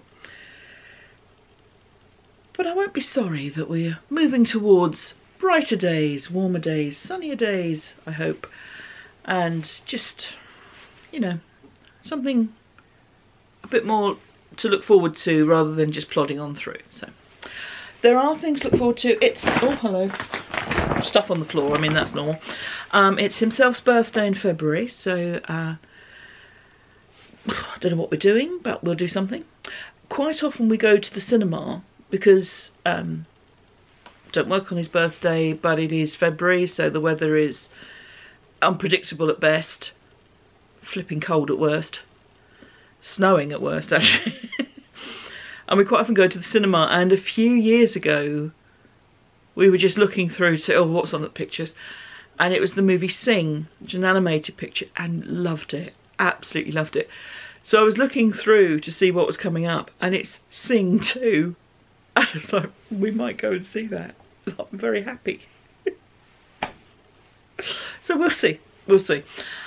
But I won't be sorry that we're moving towards brighter days, warmer days, sunnier days, I hope. And just, you know, something a bit more to look forward to rather than just plodding on through. So there are things to look forward to. It's, oh, hello, stuff on the floor. I mean, that's normal. It's himself's birthday in February, so I don't know what we're doing, but we'll do something. Quite often we go to the cinema because don't work on his birthday, but it is February, so the weather is unpredictable at best, flipping cold at worst, snowing at worst, actually. and we quite often go to the cinema, and a few years ago we were just looking through to, oh, what's on the pictures, and it was the movie Sing, which is an animated picture, and loved it, absolutely loved it. So I was looking through to see what was coming up, and it's Sing 2, and I was like, we might go and see that. I'm very happy. So we'll see, we'll see.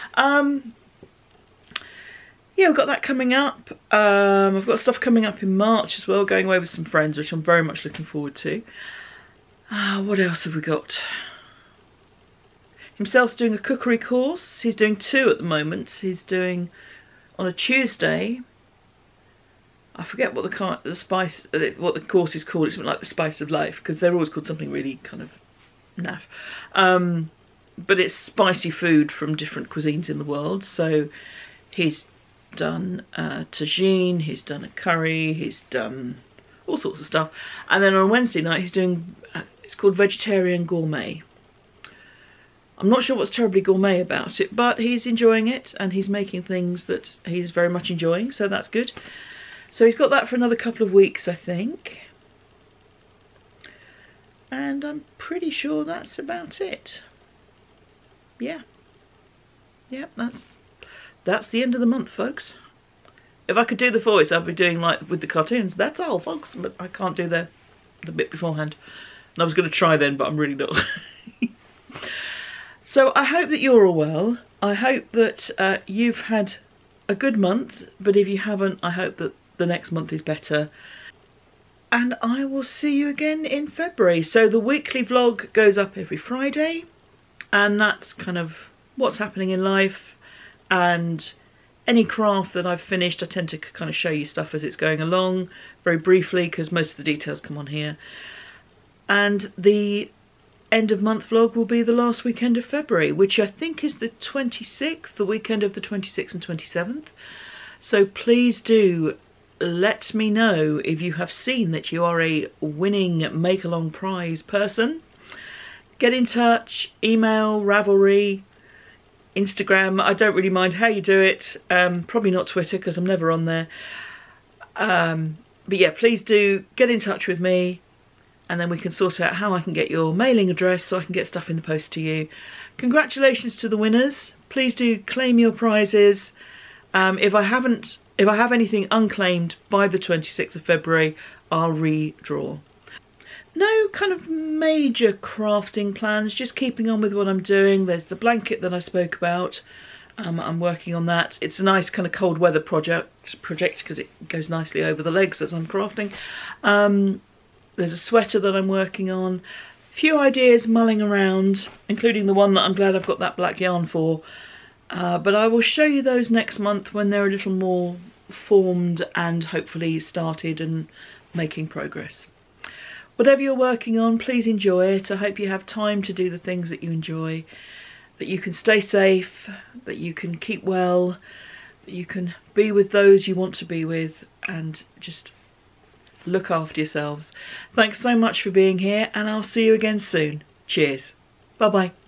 Yeah, we've got that coming up. I've got stuff coming up in March as well, going away with some friends, which I'm very much looking forward to. What else have we got? Himself's doing a cookery course. He's doing 2 at the moment. He's doing on a Tuesday. I forget what what the course is called. It's something like the Spice of Life, because they're always called something really kind of naff. But it's spicy food from different cuisines in the world. So he's done tagine, he's done a curry, he's done all sorts of stuff. And then on Wednesday night he's doing, it's called Vegetarian Gourmet. I'm not sure what's terribly gourmet about it, but he's enjoying it, and he's making things that he's very much enjoying, so that's good. So he's got that for another couple of weeks, I think. And I'm pretty sure that's about it. Yeah. Yeah, that's the end of the month, folks. If I could do the voice, I'd be doing like with the cartoons. That's all, folks, but I can't do the bit beforehand. And I was going to try then, but I'm really not. So I hope that you're all well. I hope that you've had a good month, but if you haven't, I hope that the next month is better. And I will see you again in February. So the weekly vlog goes up every Friday, and that's kind of what's happening in life, and any craft that I've finished. I tend to kind of show you stuff as it's going along, very briefly, because most of the details come on here. And the end of month vlog will be the last weekend of February, which I think is the 26th, the weekend of the 26th and 27th. So please do let me know if you have seen that you are a winning make-along prize person. Get in touch, email, Ravelry, Instagram. I don't really mind how you do it. Probably not Twitter, because I'm never on there. But yeah, please do get in touch with me, and then we can sort out how I can get your mailing address so I can get stuff in the post to you. Congratulations to the winners. Please do claim your prizes. If I have anything unclaimed by the 26th of February, I'll redraw. No kind of major crafting plans, just keeping on with what I'm doing. There's the blanket that I spoke about. I'm working on that. It's a nice kind of cold weather project because it goes nicely over the legs as I'm crafting. There's a sweater that I'm working on. A few ideas mulling around, including the one that I'm glad I've got that black yarn for. But I will show you those next month when they're a little more formed and hopefully started and making progress. Whatever you're working on, please enjoy it. I hope you have time to do the things that you enjoy, that you can stay safe, that you can keep well, that you can be with those you want to be with, and just look after yourselves. Thanks so much for being here, and I'll see you again soon. Cheers. Bye-bye.